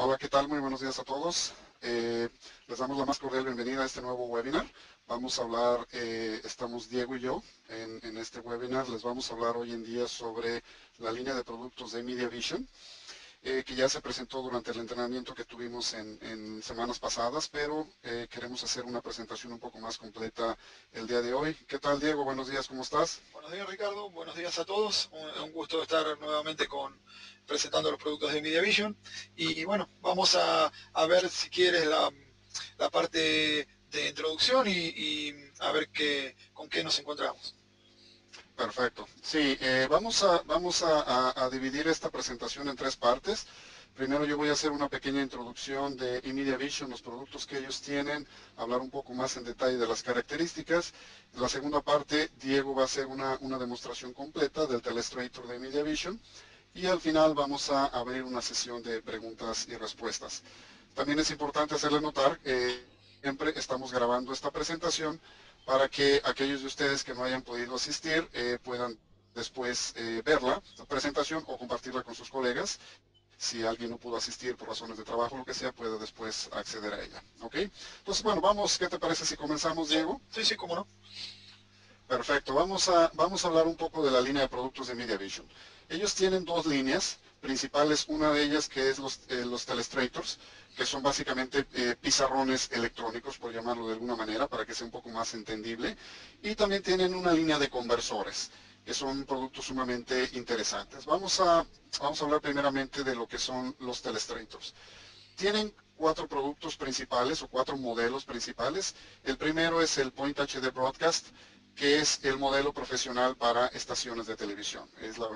Hola, ¿qué tal? Muy buenos días a todos. Les damos la más cordial bienvenida a este nuevo webinar. Vamos a hablar, estamos Diego y yo en este webinar. Les vamos a hablar hoy en día sobre la línea de productos de MediaVision, que ya se presentó durante el entrenamiento que tuvimos en semanas pasadas, pero queremos hacer una presentación un poco más completa el día de hoy. ¿Qué tal, Diego? Buenos días, ¿cómo estás? Buenos días, Ricardo. Buenos días a todos. Un gusto estar nuevamente presentando los productos de MediaVision. Y bueno, vamos a ver si quieres la parte de introducción y a ver con qué nos encontramos. Perfecto. Sí, vamos a dividir esta presentación en tres partes. Primero yo voy a hacer una pequeña introducción de MediaVision, los productos que ellos tienen, hablar un poco más en detalle de las características. En la segunda parte, Diego va a hacer una demostración completa del Telestrator de MediaVision. Y al final vamos a abrir una sesión de preguntas y respuestas. También es importante hacerle notar que siempre estamos grabando esta presentación para que aquellos de ustedes que no hayan podido asistir puedan después verla, la presentación, o compartirla con sus colegas. Si alguien no pudo asistir por razones de trabajo o lo que sea, puede después acceder a ella. ¿Ok? Entonces, bueno, vamos, ¿qué te parece si comenzamos, Sí, Diego? sí, sí, cómo no. Perfecto, vamos a hablar un poco de la línea de productos de MediaVision. Ellos tienen dos líneas principales, una de ellas que es los Telestrators, que son básicamente pizarrones electrónicos, por llamarlo de alguna manera, para que sea un poco más entendible. Y también tienen una línea de conversores, que son productos sumamente interesantes. Vamos a hablar primeramente de lo que son los Telestrators. Tienen cuatro productos principales o cuatro modelos principales. El primero es el Point HD Broadcast, que es el modelo profesional para estaciones de televisión. Es la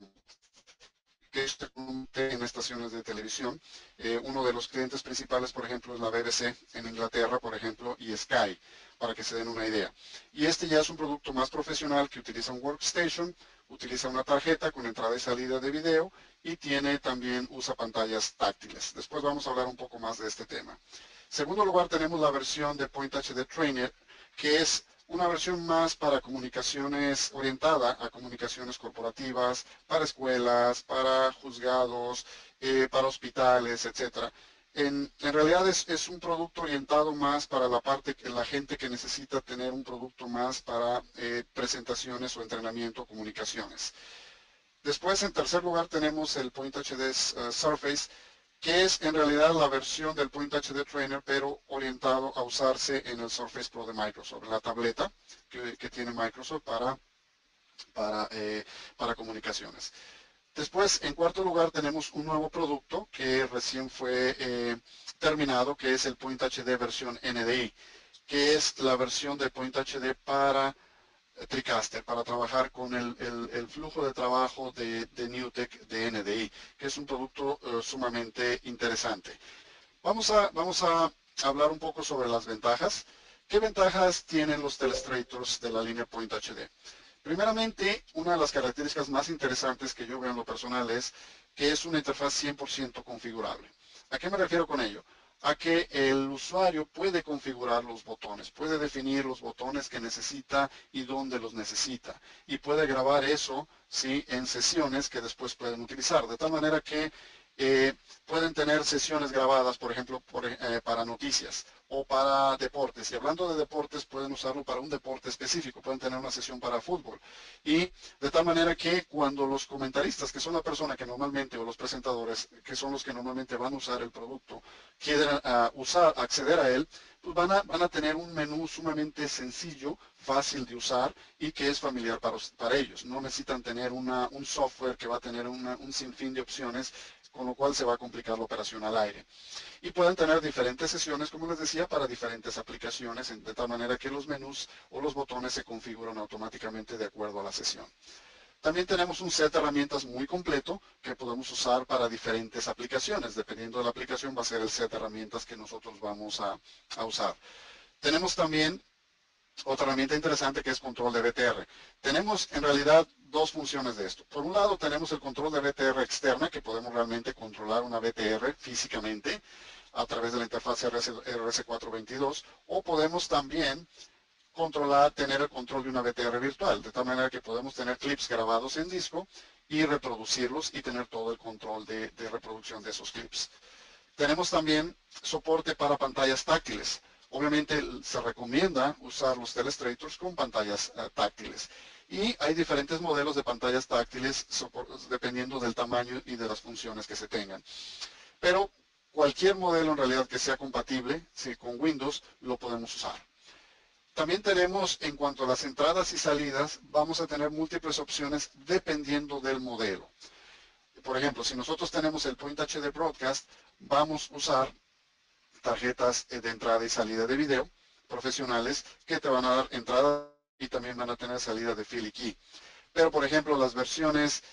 que se convierte en estaciones de televisión. Uno de los clientes principales, por ejemplo, es la BBC en Inglaterra, por ejemplo, y Sky, para que se den una idea. Y este ya es un producto más profesional que utiliza un workstation, utiliza una tarjeta con entrada y salida de video y también usa pantallas táctiles. Después vamos a hablar un poco más de este tema. En segundo lugar, tenemos la versión de Point HD Trainer, que es una versión más para comunicaciones, orientada a comunicaciones corporativas, para escuelas, para juzgados, para hospitales, etcétera. En realidad es un producto orientado más para la gente que necesita tener un producto más para presentaciones o entrenamiento, comunicaciones. Después, en tercer lugar, tenemos el Point HD Surface, que es en realidad la versión del Point HD Trainer, pero orientado a usarse en el Surface Pro de Microsoft, en la tableta que tiene Microsoft para, eh, para comunicaciones. Después, en cuarto lugar, tenemos un nuevo producto que recién fue terminado, que es el Point HD versión NDI, que es la versión de Point HD para TriCaster, para trabajar con el flujo de trabajo de NewTek de NDI, que es un producto sumamente interesante. Vamos a hablar un poco sobre las ventajas. ¿Qué ventajas tienen los Telestrators de la línea Point HD? Primeramente, una de las características más interesantes que yo veo en lo personal es que es una interfaz 100% configurable. ¿A qué me refiero con ello? A que el usuario puede configurar los botones, puede definir los botones que necesita y dónde los necesita, y puede grabar eso, ¿sí?, en sesiones que después pueden utilizar, de tal manera que pueden tener sesiones grabadas, por ejemplo, para noticias o para deportes. Y hablando de deportes, pueden usarlo para un deporte específico, pueden tener una sesión para fútbol. Y de tal manera que cuando los comentaristas, que son la persona que normalmente, o los presentadores, que son los que normalmente van a usar el producto, quieran acceder a él, pues van a tener un menú sumamente sencillo, fácil de usar y que es familiar para ellos. No necesitan tener un software que va a tener un sinfín de opciones, con lo cual se va a complicar la operación al aire. Y pueden tener diferentes sesiones, como les decía, para diferentes aplicaciones, de tal manera que los menús o los botones se configuran automáticamente de acuerdo a la sesión. También tenemos un set de herramientas muy completo que podemos usar para diferentes aplicaciones. Dependiendo de la aplicación va a ser el set de herramientas que nosotros vamos a usar. Tenemos también otra herramienta interesante, que es control de BTR. Tenemos en realidad dos funciones de esto. Por un lado tenemos el control de BTR externa, que podemos realmente controlar una BTR físicamente a través de la interfaz RS422, o podemos también tener el control de una BTR virtual, de tal manera que podemos tener clips grabados en disco y reproducirlos y tener todo el control de reproducción de esos clips. Tenemos también soporte para pantallas táctiles. Obviamente se recomienda usar los Telestrators con pantallas táctiles. Y hay diferentes modelos de pantallas táctiles dependiendo del tamaño y de las funciones que se tengan. Pero cualquier modelo en realidad que sea compatible con Windows lo podemos usar. También tenemos, en cuanto a las entradas y salidas, vamos a tener múltiples opciones dependiendo del modelo. Por ejemplo, si nosotros tenemos el Point HD Broadcast, vamos a usar tarjetas de entrada y salida de video profesionales que te van a dar entrada y también van a tener salida de Philly Key. Pero, por ejemplo, las versiones,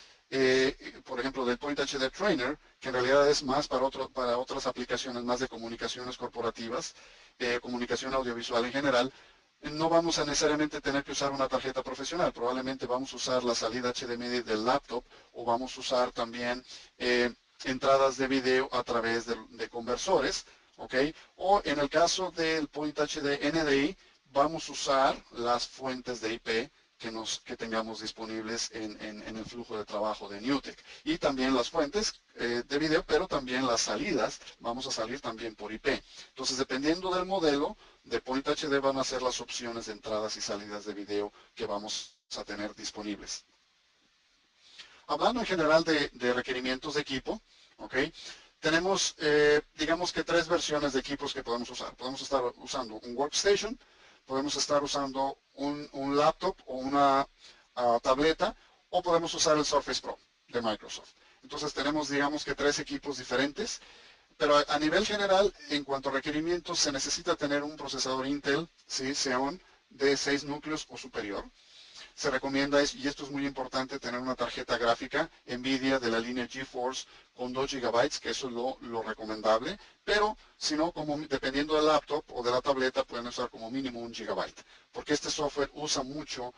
por ejemplo, del Point HD Trainer, que en realidad es más para otras aplicaciones, más de comunicaciones corporativas, comunicación audiovisual en general, no vamos a necesariamente tener que usar una tarjeta profesional. Probablemente vamos a usar la salida HDMI del laptop o vamos a usar también entradas de video a través de conversores, ¿ok? O en el caso del Point HD NDI, vamos a usar las fuentes de IP que tengamos disponibles en el flujo de trabajo de NewTek. Y también las fuentes de video, pero también las salidas, vamos a salir también por IP. Entonces, dependiendo del modelo de Point HD, van a ser las opciones de entradas y salidas de video que vamos a tener disponibles. Hablando en general de requerimientos de equipo, ¿ok? Tenemos, digamos que 3 versiones de equipos que podemos usar. Podemos estar usando un workstation, podemos estar usando un laptop o una tableta, o podemos usar el Surface Pro de Microsoft. Entonces tenemos, digamos que 3 equipos diferentes, pero a nivel general, en cuanto a requerimientos, se necesita tener un procesador Intel, ¿sí? Xeon, de 6 núcleos o superior. Se recomienda, y esto es muy importante, tener una tarjeta gráfica NVIDIA de la línea GeForce con 2 GB, que eso es lo recomendable, pero si no, dependiendo del laptop o de la tableta, pueden usar como mínimo 1 GB, porque este software usa mucho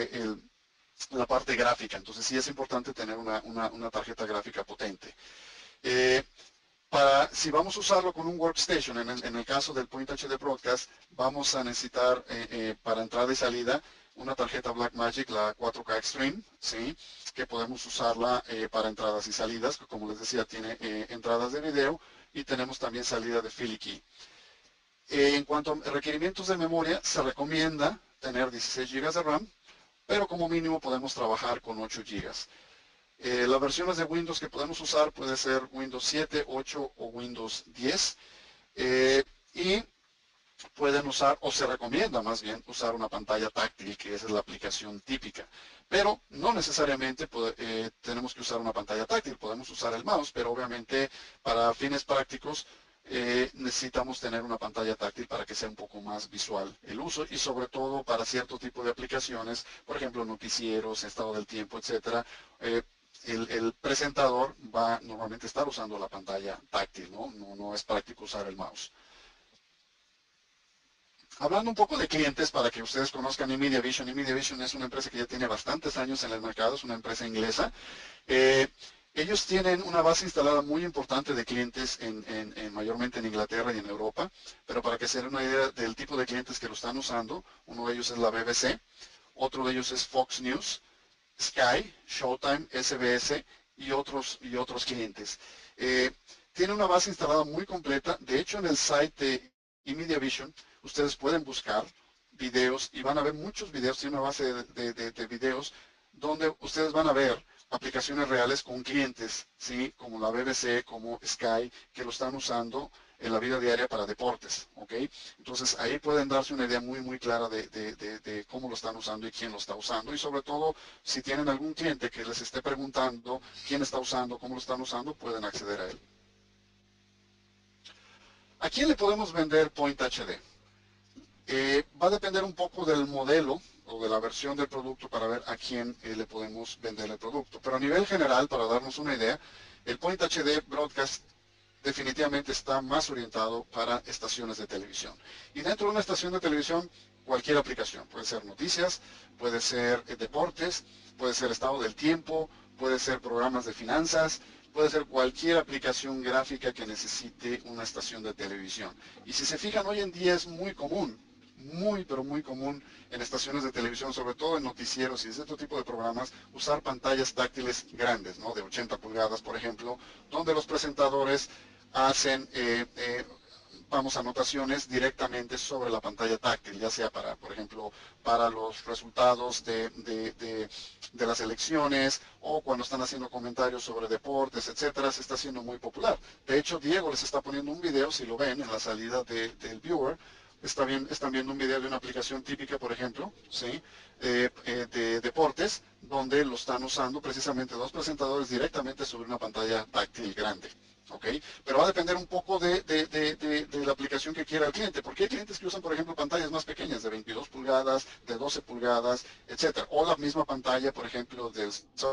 la parte gráfica, entonces sí es importante tener una tarjeta gráfica potente. Si vamos a usarlo con un workstation, en el caso del Point HD Broadcast, vamos a necesitar para entrada y salida una tarjeta Blackmagic, la 4K Extreme, ¿sí? Que podemos usarla para entradas y salidas, que como les decía tiene entradas de video y tenemos también salida de Philly Key. En cuanto a requerimientos de memoria, se recomienda tener 16 GB de RAM, pero como mínimo podemos trabajar con 8 GB. Las versiones de Windows que podemos usar puede ser Windows 7, 8 o Windows 10. Y pueden usar, o se recomienda más bien, usar una pantalla táctil, que esa es la aplicación típica. Pero no necesariamente tenemos que usar una pantalla táctil, podemos usar el mouse, pero obviamente para fines prácticos necesitamos tener una pantalla táctil para que sea un poco más visual el uso y sobre todo para cierto tipo de aplicaciones, por ejemplo noticieros, estado del tiempo, etcétera. El presentador va normalmente a estar usando la pantalla táctil, no es práctico usar el mouse. Hablando un poco de clientes para que ustedes conozcan Media Vision. Media Vision es una empresa que ya tiene bastantes años en el mercado, es una empresa inglesa. Ellos tienen una base instalada muy importante de clientes mayormente en Inglaterra y en Europa, pero para que se den una idea del tipo de clientes que lo están usando, uno de ellos es la BBC, otro de ellos es Fox News, Sky, Showtime, SBS y otros clientes. Tiene una base instalada muy completa. De hecho, en el site de Media Vision, ustedes pueden buscar videos y van a ver muchos videos. Tiene una base de videos donde ustedes van a ver aplicaciones reales con clientes, ¿sí? Como la BBC, como Sky, que lo están usando en la vida diaria para deportes, ¿ok? Entonces ahí pueden darse una idea muy clara de cómo lo están usando y quién lo está usando, y sobre todo si tienen algún cliente que les esté preguntando quién está usando, cómo lo están usando, pueden acceder a él. ¿A quién le podemos vender Point HD? Va a depender un poco del modelo o de la versión del producto para ver a quién le podemos vender el producto, pero a nivel general, para darnos una idea, el Point HD Broadcast definitivamente está más orientado para estaciones de televisión. Y dentro de una estación de televisión, cualquier aplicación. Puede ser noticias, puede ser deportes, puede ser estado del tiempo, puede ser programas de finanzas, puede ser cualquier aplicación gráfica que necesite una estación de televisión. Y si se fijan, hoy en día es muy común, pero muy común en estaciones de televisión, sobre todo en noticieros y este tipo de programas, usar pantallas táctiles grandes, ¿no? De 80 pulgadas, por ejemplo, donde los presentadores hacen vamos, anotaciones directamente sobre la pantalla táctil, ya sea para, por ejemplo, para los resultados de las elecciones o cuando están haciendo comentarios sobre deportes, etcétera, se está haciendo muy popular. De hecho, Diego les está poniendo un video, si lo ven en la salida del viewer, están viendo un video de una aplicación típica, por ejemplo, ¿sí? De deportes, donde lo están usando precisamente dos presentadores directamente sobre una pantalla táctil grande. ¿Ok? Pero va a depender un poco de la aplicación que quiera el cliente, porque hay clientes que usan, por ejemplo, pantallas más pequeñas, de 22 pulgadas, de 12 pulgadas, etcétera, o la misma pantalla, por ejemplo, del.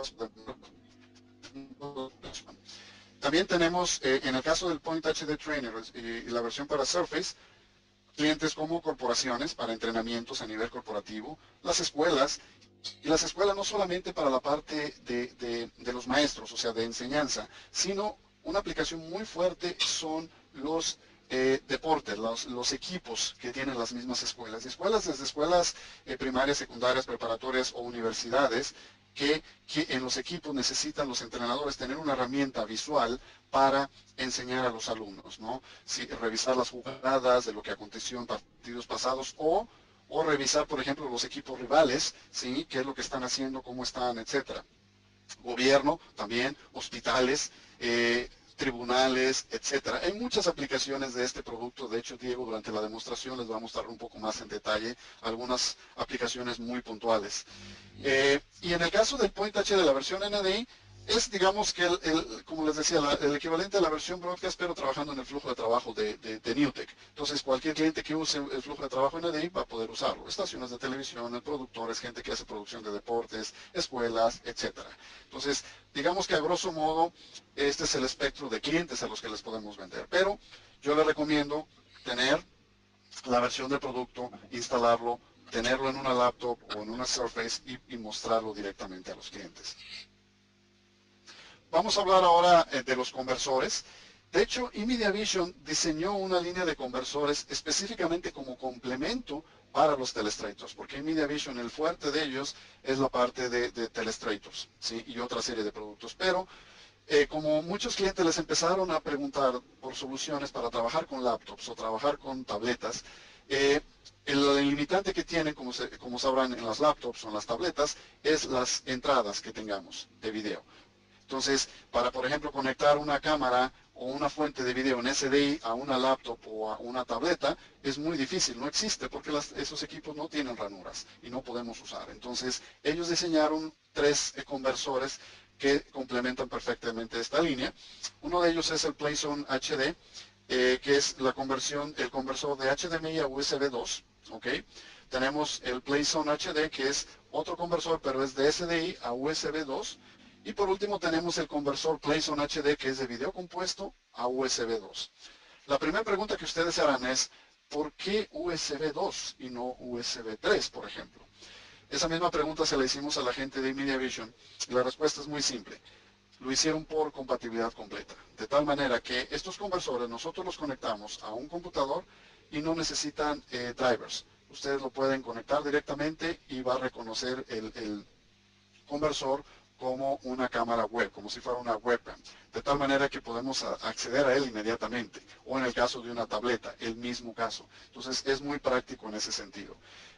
También tenemos, en el caso del Point HD Trainer y la versión para Surface, clientes como corporaciones para entrenamientos a nivel corporativo, las escuelas, y las escuelas no solamente para la parte de los maestros, o sea, de enseñanza, sino una aplicación muy fuerte son los deportes, los equipos que tienen las mismas escuelas. Escuelas desde escuelas primarias, secundarias, preparatorias o universidades que en los equipos necesitan los entrenadores tener una herramienta visual para enseñar a los alumnos, ¿no? Si, revisar las jugadas de lo que aconteció en partidos pasados o revisar, por ejemplo, los equipos rivales, ¿sí? ¿Qué es lo que están haciendo, cómo están, etcétera? Gobierno también, hospitales, tribunales, etcétera. Hay muchas aplicaciones de este producto. De hecho, Diego, durante la demostración les va a mostrar un poco más en detalle algunas aplicaciones muy puntuales. Y en el caso del Point H de la versión NDI, es, digamos que, como les decía, el equivalente a la versión broadcast, pero trabajando en el flujo de trabajo de Newtek. Entonces, cualquier cliente que use el flujo de trabajo NDI va a poder usarlo. Estaciones de televisión, productores, gente que hace producción de deportes, escuelas, etcétera. Entonces, digamos que a grosso modo, este es el espectro de clientes a los que les podemos vender. Pero yo les recomiendo tener la versión del producto, instalarlo, tenerlo en una laptop o en una Surface y mostrarlo directamente a los clientes. Vamos a hablar ahora de los conversores. De hecho, eMediaVision diseñó una línea de conversores específicamente como complemento para los telestrators, porque eMediaVision, el fuerte de ellos es la parte de telestrators, ¿sí? Y otra serie de productos. Pero como muchos clientes les empezaron a preguntar por soluciones para trabajar con laptops o trabajar con tabletas, el limitante que tienen, como sabrán, en las laptops o en las tabletas, es las entradas que tengamos de video. Entonces, para, por ejemplo, conectar una cámara o una fuente de video en SDI a una laptop o a una tableta, es muy difícil, no existe, porque esos equipos no tienen ranuras y no podemos usar. Entonces, ellos diseñaron tres conversores que complementan perfectamente esta línea. Uno de ellos es el PlayZone HD, que es el conversor de HDMI a USB 2, ¿ok? Tenemos el PlayZone HD, que es otro conversor, pero es de SDI a USB 2. Y por último tenemos el conversor PlayZone HD, que es de video compuesto a USB 2. La primera pregunta que ustedes harán es, ¿por qué USB 2 y no USB 3, por ejemplo? Esa misma pregunta se la hicimos a la gente de eMediaVision y la respuesta es muy simple. Lo hicieron por compatibilidad completa, de tal manera que estos conversores nosotros los conectamos a un computador y no necesitan drivers. Ustedes lo pueden conectar directamente y va a reconocer el conversor como una cámara web, como si fuera una webcam, de tal manera que podemos acceder a él inmediatamente, o en el caso de una tableta, el mismo caso. Entonces es muy práctico en ese sentido.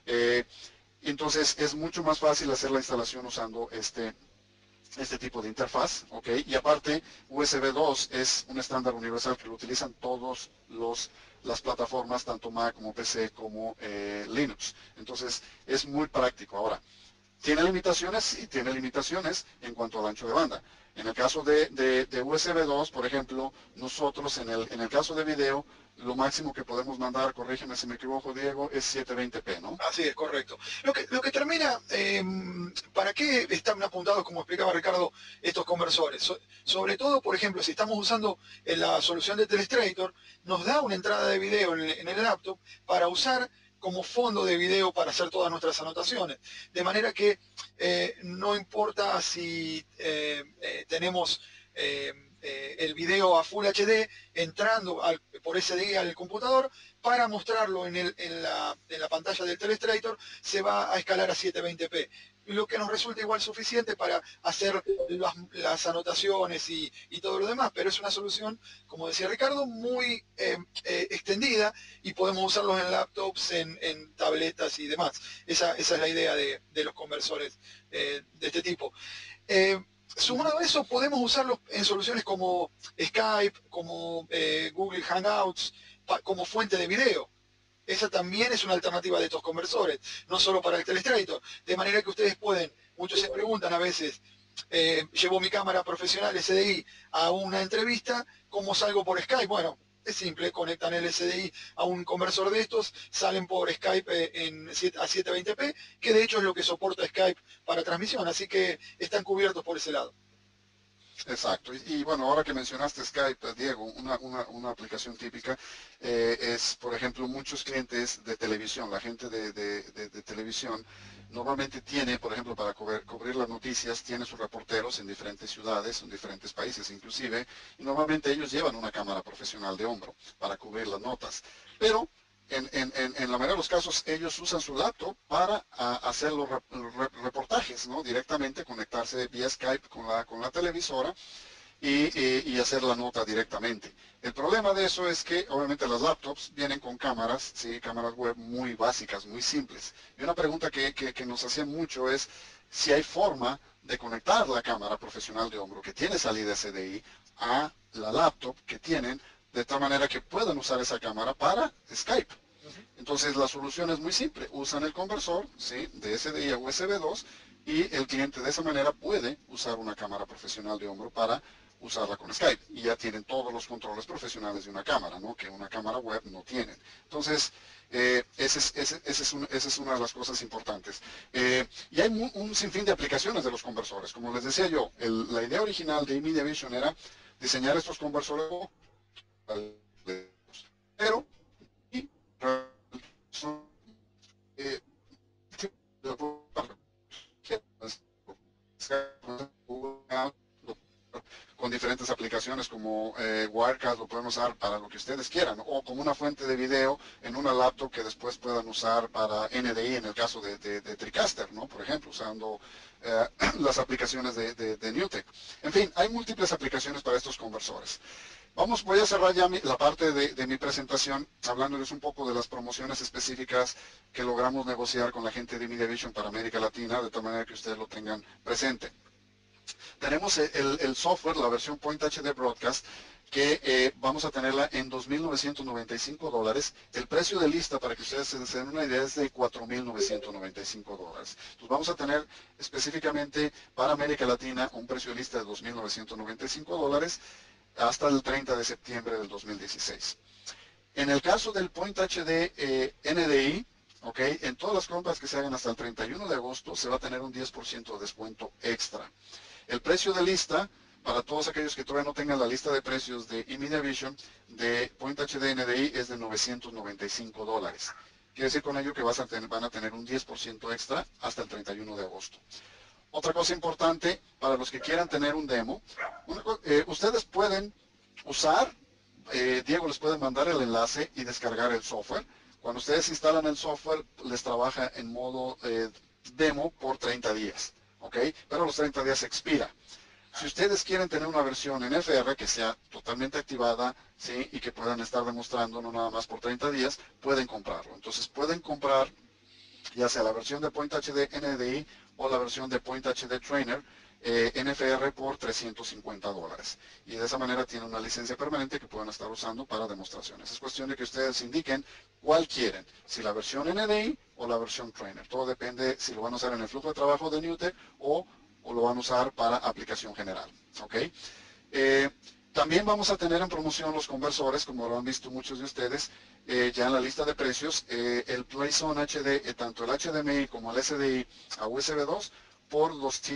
Entonces es mucho más fácil hacer la instalación usando este tipo de interfaz, ¿ok? Y aparte, USB 2 es un estándar universal que lo utilizan todos las plataformas, tanto Mac como PC como Linux. Entonces es muy práctico. Ahora, ¿tiene limitaciones? Sí, tiene limitaciones en cuanto al ancho de banda. En el caso de USB 2, por ejemplo, nosotros en el caso de video, lo máximo que podemos mandar, corrígeme si me equivoco, Diego, es 720p, ¿no? Así es, correcto. Lo que termina, ¿para qué están apuntados, como explicaba Ricardo, estos conversores? Sobre todo, por ejemplo, si estamos usando la solución de Telestrator, nos da una entrada de video en el laptop para usar como fondo de video para hacer todas nuestras anotaciones. De manera que no importa si tenemos el video a Full HD entrando por SDI al computador, para mostrarlo en la pantalla del Telestrator, se va a escalar a 720p. lo que nos resulta igual suficiente para hacer las anotaciones y todo lo demás, pero es una solución, como decía Ricardo, muy extendida y podemos usarlos en laptops, en tabletas y demás. Esa es la idea de los conversores de este tipo. Sumado a eso, podemos usarlos en soluciones como Skype, como Google Hangouts, como fuente de video. Esa también es una alternativa de estos conversores, no solo para el Telestrator. De manera que ustedes pueden, muchos se preguntan a veces, llevo mi cámara profesional SDI a una entrevista, ¿cómo salgo por Skype? Bueno, es simple, conectan el SDI a un conversor de estos, salen por Skype a 720p, que de hecho es lo que soporta Skype para transmisión, así que están cubiertos por ese lado. Exacto. Y bueno, ahora que mencionaste Skype, Diego, una aplicación típica es, por ejemplo, muchos clientes de televisión, la gente de televisión normalmente tiene, por ejemplo, para cubrir las noticias, tiene sus reporteros en diferentes ciudades, en diferentes países inclusive, y normalmente ellos llevan una cámara profesional de hombro para cubrir las notas. Pero en la mayoría de los casos ellos usan su laptop para hacer los reportajes, ¿no? Directamente conectarse vía Skype con la televisora y hacer la nota directamente. El problema de eso es que obviamente las laptops vienen con cámaras, ¿sí? Cámaras web muy básicas, muy simples. Y una pregunta que nos hacían mucho es si hay forma de conectar la cámara profesional de hombro que tiene salida SDI a la laptop que tienen de tal manera que puedan usar esa cámara para Skype. Entonces la solución es muy simple, usan el conversor, ¿sí? De SDI a USB 2 y el cliente de esa manera puede usar una cámara profesional de hombro para usarla con Skype y ya tienen todos los controles profesionales de una cámara, ¿no? Que una cámara web no tienen. Entonces, esa es una de las cosas importantes. Y hay un sinfín de aplicaciones de los conversores. Como les decía yo, la idea original de eMedia Vision era diseñar estos conversores, pero y, eh, con diferentes aplicaciones como Wirecast lo pueden usar para lo que ustedes quieran, o como una fuente de video en una laptop que después puedan usar para NDI en el caso de TriCaster, ¿no? Por ejemplo, usando las aplicaciones de NewTek. En fin, hay múltiples aplicaciones para estos conversores. Voy a cerrar ya la parte de mi presentación hablándoles un poco de las promociones específicas que logramos negociar con la gente de MediaVision para América Latina, de tal manera que ustedes lo tengan presente. Tenemos el software, la versión Point HD Broadcast, que vamos a tenerla en $2,995. El precio de lista, para que ustedes se den una idea, es de $4,995. Entonces vamos a tener específicamente para América Latina un precio de lista de $2,995 hasta el 30 de septiembre del 2016. En el caso del Point HD NDI, okay, en todas las compras que se hagan hasta el 31 de agosto se va a tener un 10% de descuento extra. El precio de lista, para todos aquellos que todavía no tengan la lista de precios de eMedia Vision, de Point HD NDI es de $995. Quiere decir con ello que van a tener un 10% extra hasta el 31 de agosto. Otra cosa importante, para los que quieran tener un demo, ustedes pueden usar, Diego les puede mandar el enlace y descargar el software. Cuando ustedes instalan el software, les trabaja en modo demo por 30 días, ¿ok? Pero los 30 días expira. Si ustedes quieren tener una versión en FR que sea totalmente activada, ¿sí? Y que puedan estar demostrando no nada más por 30 días, pueden comprarlo. Entonces pueden comprar ya sea la versión de Point HD NDI o la versión de Point HD Trainer NFR por $350. Y de esa manera tienen una licencia permanente que pueden estar usando para demostraciones. Es cuestión de que ustedes indiquen cuál quieren, si la versión NDI o la versión Trainer. Todo depende si lo van a usar en el flujo de trabajo de NewTek o lo van a usar para aplicación general. ¿Ok? También vamos a tener en promoción los conversores, como lo han visto muchos de ustedes, ya en la lista de precios, el PlayZone HD, tanto el HDMI como el SDI a USB 2 por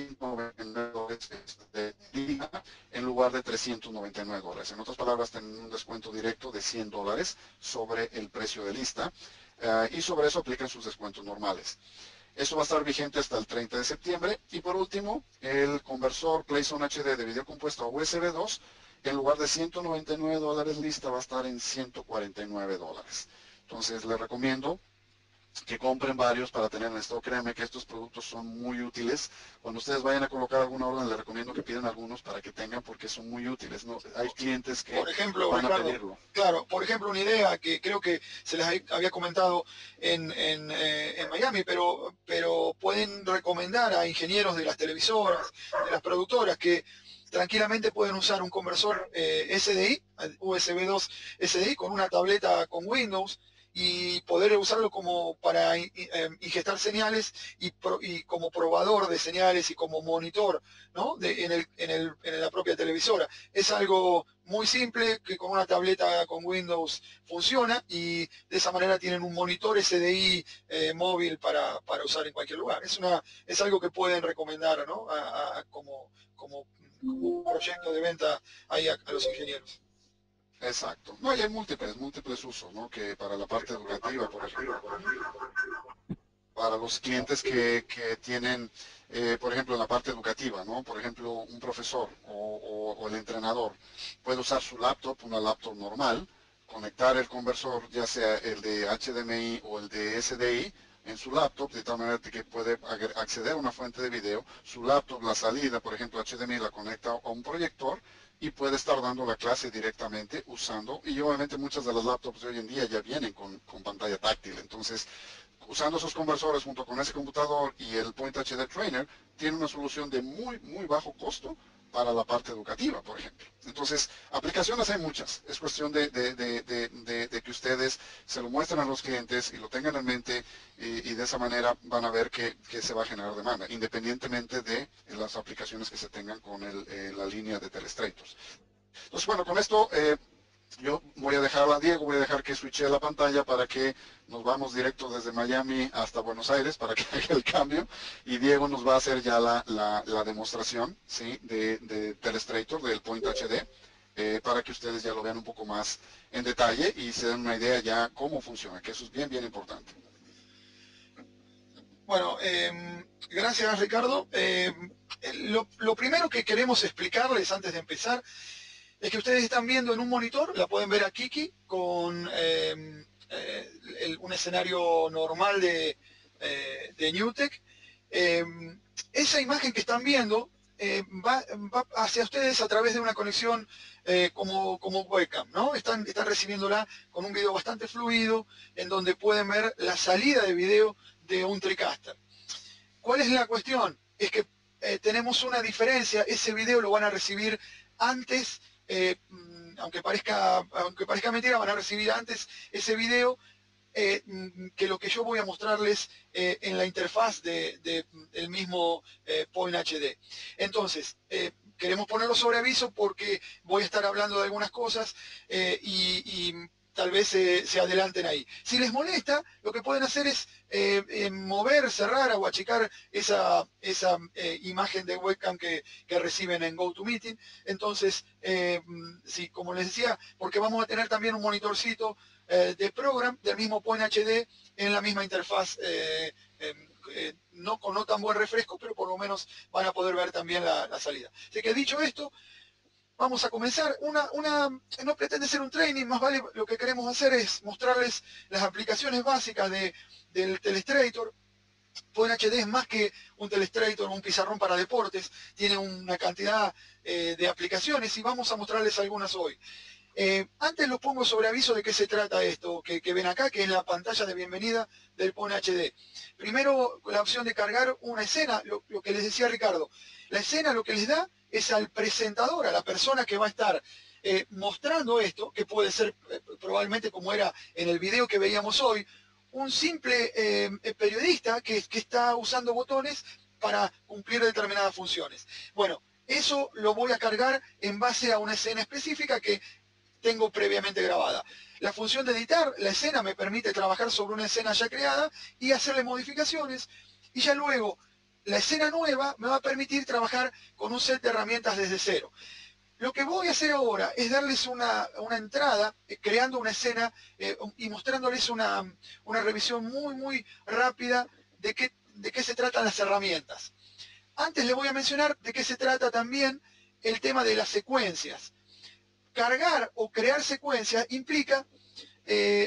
$299 en lugar de $399. En otras palabras, tienen un descuento directo de $100 sobre el precio de lista y sobre eso aplican sus descuentos normales. Eso va a estar vigente hasta el 30 de septiembre. Y por último, el conversor PlayZone HD de video compuesto a USB 2, en lugar de $199 lista, va a estar en $149. Entonces, les recomiendo que compren varios para tener en stock. Créanme que estos productos son muy útiles. Cuando ustedes vayan a colocar alguna orden, les recomiendo que pidan algunos para que tengan, porque son muy útiles. ¿No? Hay clientes que Por ejemplo, van a Ricardo, pedirlo. claro, por ejemplo, una idea que creo que se les había comentado en Miami, pero pueden recomendar a ingenieros de las televisoras, de las productoras, que tranquilamente pueden usar un conversor SDI, USB 2 SDI, con una tableta con Windows y poder usarlo como para ingestar señales y como probador de señales y como monitor, ¿no? En la propia televisora. Es algo muy simple que con una tableta con Windows funciona y de esa manera tienen un monitor SDI móvil para usar en cualquier lugar. Es algo que pueden recomendar, ¿no? Como un proyecto de venta ahí a los ingenieros. Exacto. No, y hay múltiples usos, ¿no? Que para la parte educativa, por ejemplo, para los clientes que tienen, por ejemplo, en la parte educativa, ¿no? Por ejemplo, un profesor o el entrenador puede usar su laptop, una laptop normal, conectar el conversor, ya sea el de HDMI o el de SDI, en su laptop, de tal manera que puede acceder a una fuente de video. Su laptop, la salida, por ejemplo, HDMI, la conecta a un proyector y puede estar dando la clase directamente usando, y obviamente muchas de las laptops de hoy en día ya vienen con pantalla táctil, entonces usando esos conversores junto con ese computador y el Point HD Trainer, tiene una solución de muy bajo costo para la parte educativa, por ejemplo. Entonces, aplicaciones hay muchas. Es cuestión de que ustedes se lo muestren a los clientes y lo tengan en mente y de esa manera van a ver que se va a generar demanda, independientemente de las aplicaciones que se tengan con la línea de Telestrators. Entonces, bueno, con esto yo voy a dejar a Diego, voy a dejar que switche la pantalla para que nos vamos directo desde Miami hasta Buenos Aires para que haga el cambio y Diego nos va a hacer ya la demostración, ¿sí? de Telestrator, del Point HD, para que ustedes ya lo vean un poco más en detalle y se den una idea ya cómo funciona, que eso es bien importante. Bueno, gracias Ricardo. Lo primero que queremos explicarles antes de empezar es que ustedes están viendo en un monitor, la pueden ver a Kiki, con un escenario normal de NewTek. Esa imagen que están viendo va hacia ustedes a través de una conexión como webcam, ¿no? Están recibiéndola con un video bastante fluido, en donde pueden ver la salida de video de un TriCaster. ¿Cuál es la cuestión? Es que tenemos una diferencia, ese video lo van a recibir antes, aunque parezca mentira, van a recibir antes ese video que lo que yo voy a mostrarles en la interfaz del mismo Point HD. Entonces, queremos ponerlo sobre aviso porque voy a estar hablando de algunas cosas y tal vez se adelanten ahí. Si les molesta, lo que pueden hacer es mover, cerrar o achicar esa imagen de webcam que reciben en GoToMeeting. Entonces, sí, como les decía, porque vamos a tener también un monitorcito de program del mismo Point HD en la misma interfaz, no con no tan buen refresco, pero por lo menos van a poder ver también la salida. Así que dicho esto, vamos a comenzar. No pretende ser un training, más vale lo que queremos hacer es mostrarles las aplicaciones básicas del Telestrator. Point HD es más que un Telestrator o un pizarrón para deportes, tiene una cantidad de aplicaciones y vamos a mostrarles algunas hoy. Antes los pongo sobre aviso de qué se trata esto que ven acá, que es la pantalla de bienvenida del Point HD. Primero, la opción de cargar una escena, lo que les decía Ricardo. La escena lo que les da es al presentador, a la persona que va a estar mostrando esto, que puede ser probablemente como era en el video que veíamos hoy, un simple periodista que está usando botones para cumplir determinadas funciones. Bueno, eso lo voy a cargar en base a una escena específica que tengo previamente grabada. La función de editar la escena me permite trabajar sobre una escena ya creada y hacerle modificaciones, y ya luego la escena nueva me va a permitir trabajar con un set de herramientas desde cero. Lo que voy a hacer ahora es darles una entrada, creando una escena y mostrándoles una revisión muy rápida de qué se tratan las herramientas. Antes les voy a mencionar de qué se trata también el tema de las secuencias. Cargar o crear secuencias implica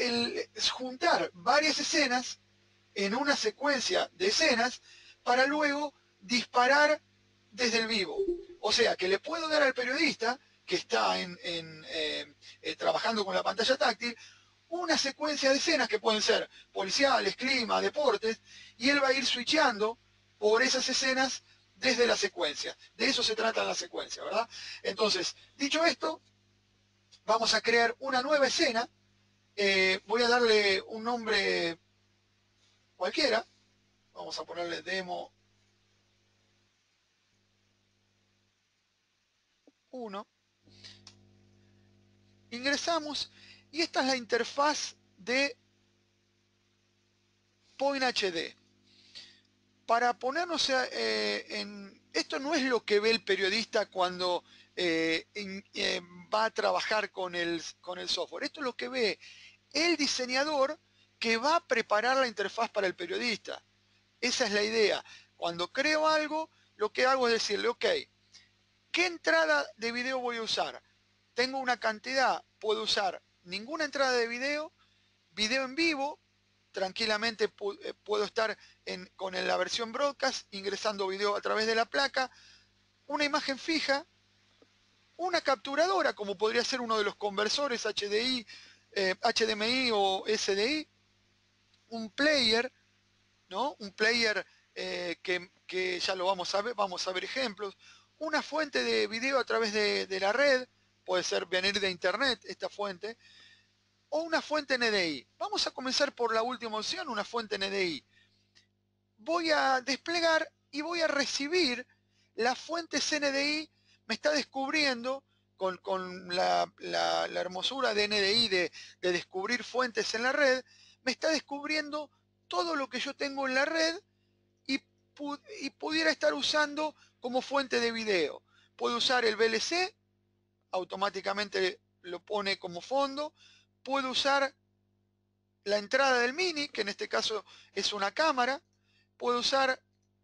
es juntar varias escenas en una secuencia de escenas para luego disparar desde el vivo. O sea, que le puedo dar al periodista que está trabajando con la pantalla táctil una secuencia de escenas que pueden ser policiales, clima, deportes, y él va a ir switchando por esas escenas desde la secuencia. De eso se trata la secuencia, ¿verdad? Entonces, dicho esto, vamos a crear una nueva escena. Voy a darle un nombre cualquiera. Vamos a ponerle demo 1. Ingresamos y esta es la interfaz de Point HD. Para ponernos en... Esto no es lo que ve el periodista cuando va a trabajar con el software. Esto es lo que ve el diseñador que va a preparar la interfaz para el periodista. Esa es la idea. Cuando creo algo, lo que hago es decirle, ok, ¿qué entrada de video voy a usar? Tengo una cantidad, puedo usar ninguna entrada de video, video en vivo, tranquilamente puedo estar con la versión broadcast, ingresando video a través de la placa, una imagen fija, una capturadora, como podría ser uno de los conversores HDI, HDMI o SDI, un player, ¿no? Un player que ya lo vamos a ver ejemplos, una fuente de video a través de la red, puede ser venir de internet esta fuente, o una fuente NDI. Vamos a comenzar por la última opción, una fuente NDI. Voy a desplegar y voy a recibir la fuente CNDI, me está descubriendo con la hermosura de NDI de descubrir fuentes en la red, me está descubriendo todo lo que yo tengo en la red y pudiera estar usando como fuente de video. Puedo usar el VLC, automáticamente lo pone como fondo. Puedo usar la entrada del Mini, que en este caso es una cámara. Puedo usar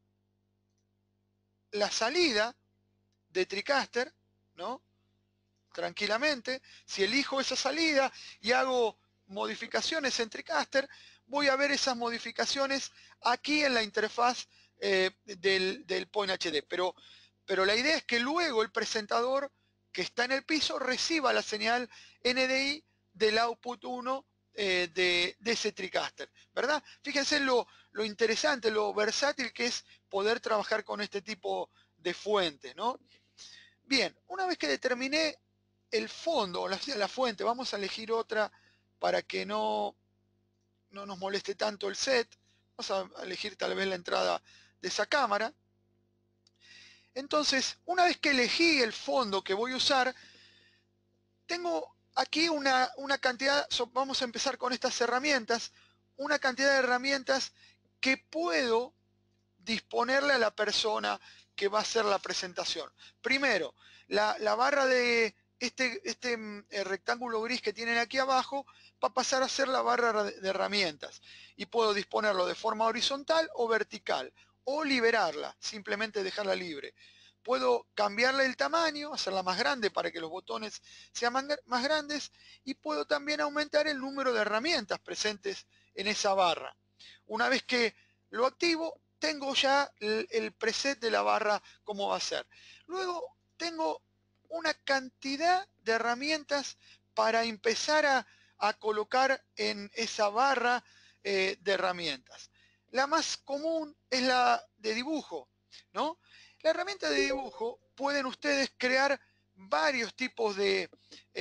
la salida de TriCaster, ¿no? Tranquilamente. Si elijo esa salida y hago modificaciones en TriCaster, voy a ver esas modificaciones aquí en la interfaz del Point HD. Pero la idea es que luego el presentador que está en el piso reciba la señal NDI del output 1 de ese TriCaster, ¿verdad? Fíjense lo interesante, lo versátil que es poder trabajar con este tipo de fuentes, ¿no? Bien, una vez que determiné el fondo, la fuente, vamos a elegir otra para que no nos moleste tanto el set. Vamos a elegir tal vez la entrada de esa cámara. Entonces, una vez que elegí el fondo que voy a usar, tengo aquí una cantidad, vamos a empezar con estas herramientas, una cantidad de herramientas que puedo disponerle a la persona que va a hacer la presentación. Primero, la barra de este rectángulo gris que tienen aquí abajo va a pasar a ser la barra de herramientas y puedo disponerlo de forma horizontal o vertical o liberarla, simplemente dejarla libre. Puedo cambiarle el tamaño, hacerla más grande para que los botones sean más grandes y puedo también aumentar el número de herramientas presentes en esa barra. Una vez que lo activo, tengo ya el preset de la barra cómo va a ser. Luego tengo una cantidad de herramientas para empezar a colocar en esa barra de herramientas. La más común es la de dibujo, ¿no? La herramienta de dibujo pueden ustedes crear varios tipos de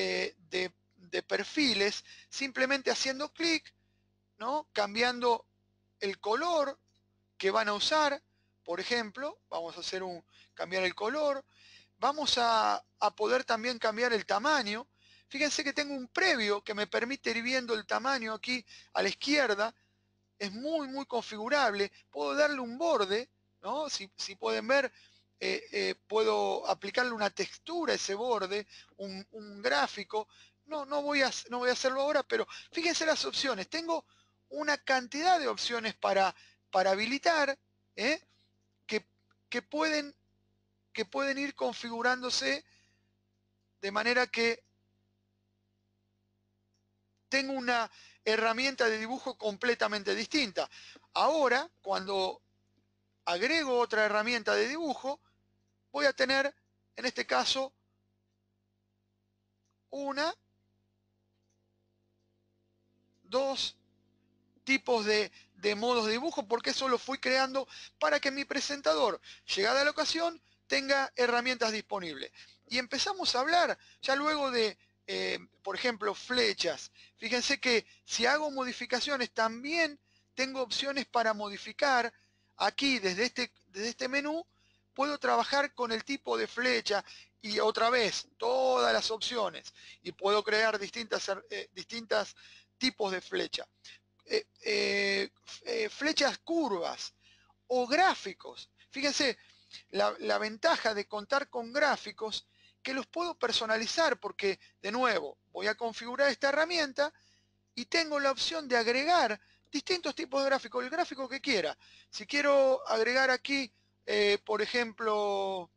perfiles simplemente haciendo clic, ¿no? Cambiando el color que van a usar, por ejemplo, vamos a hacer cambiar el color, vamos a poder también cambiar el tamaño. Fíjense que tengo un previo que me permite ir viendo el tamaño aquí a la izquierda, es muy configurable, puedo darle un borde, ¿no? Si pueden ver, puedo aplicarle una textura a ese borde, un gráfico, no voy a hacerlo ahora, pero fíjense las opciones, tengo una cantidad de opciones para habilitar, ¿eh? que, que, pueden, que pueden ir configurándose de manera que tengo una herramienta de dibujo completamente distinta. Ahora, cuando agrego otra herramienta de dibujo, voy a tener, en este caso, una, dos tipos de modos de dibujo, porque eso lo fui creando para que mi presentador, llegada la ocasión, tenga herramientas disponibles. Y empezamos a hablar ya luego de, por ejemplo, flechas. Fíjense que si hago modificaciones, también tengo opciones para modificar. Aquí, desde este menú, puedo trabajar con el tipo de flecha y otra vez todas las opciones. Y puedo crear distintas tipos de flecha. Flechas curvas o gráficos. Fíjense, la ventaja de contar con gráficos que los puedo personalizar porque, de nuevo, voy a configurar esta herramienta y tengo la opción de agregar distintos tipos de gráficos, el gráfico que quiera. Si quiero agregar aquí, por ejemplo,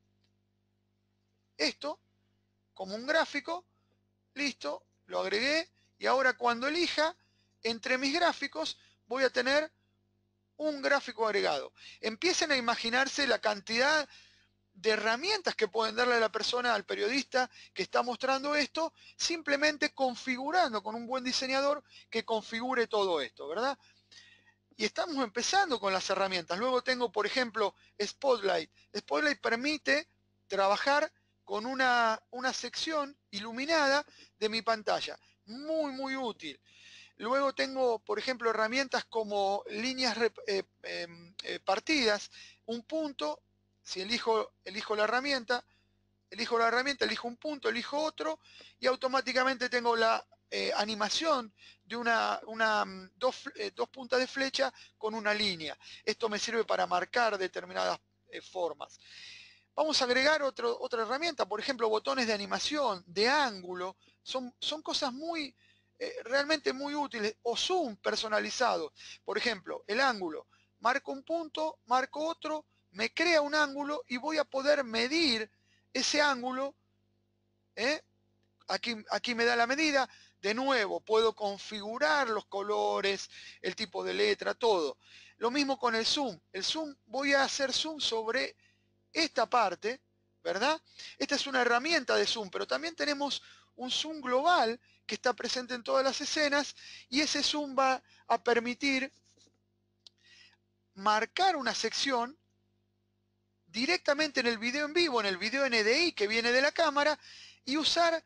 esto como un gráfico, listo, lo agregué y ahora cuando elija entre mis gráficos voy a tener un gráfico agregado. Empiecen a imaginarse la cantidad de herramientas que pueden darle a la persona, al periodista que está mostrando esto, simplemente configurando con un buen diseñador que configure todo esto, ¿verdad? Y estamos empezando con las herramientas. Luego tengo, por ejemplo, Spotlight. Spotlight permite trabajar con una sección iluminada de mi pantalla. Muy, muy útil. Luego tengo, por ejemplo, herramientas como líneas partidas, un punto, si elijo la herramienta, elijo un punto, elijo otro, y automáticamente tengo la animación de dos puntas de flecha con una línea. Esto me sirve para marcar determinadas formas. Vamos a agregar otra herramienta, por ejemplo, botones de animación, de ángulo, son cosas realmente muy útiles, o zoom personalizado. Por ejemplo, el ángulo, marco un punto, marco otro, me crea un ángulo y voy a poder medir ese ángulo. ¿eh? Aquí me da la medida. De nuevo, puedo configurar los colores, el tipo de letra, todo. Lo mismo con el zoom. El zoom, voy a hacer zoom sobre esta parte, ¿verdad? Esta es una herramienta de zoom, pero también tenemos un zoom global que está presente en todas las escenas y ese zoom va a permitir marcar una sección directamente en el video en vivo, en el video NDI que viene de la cámara y usar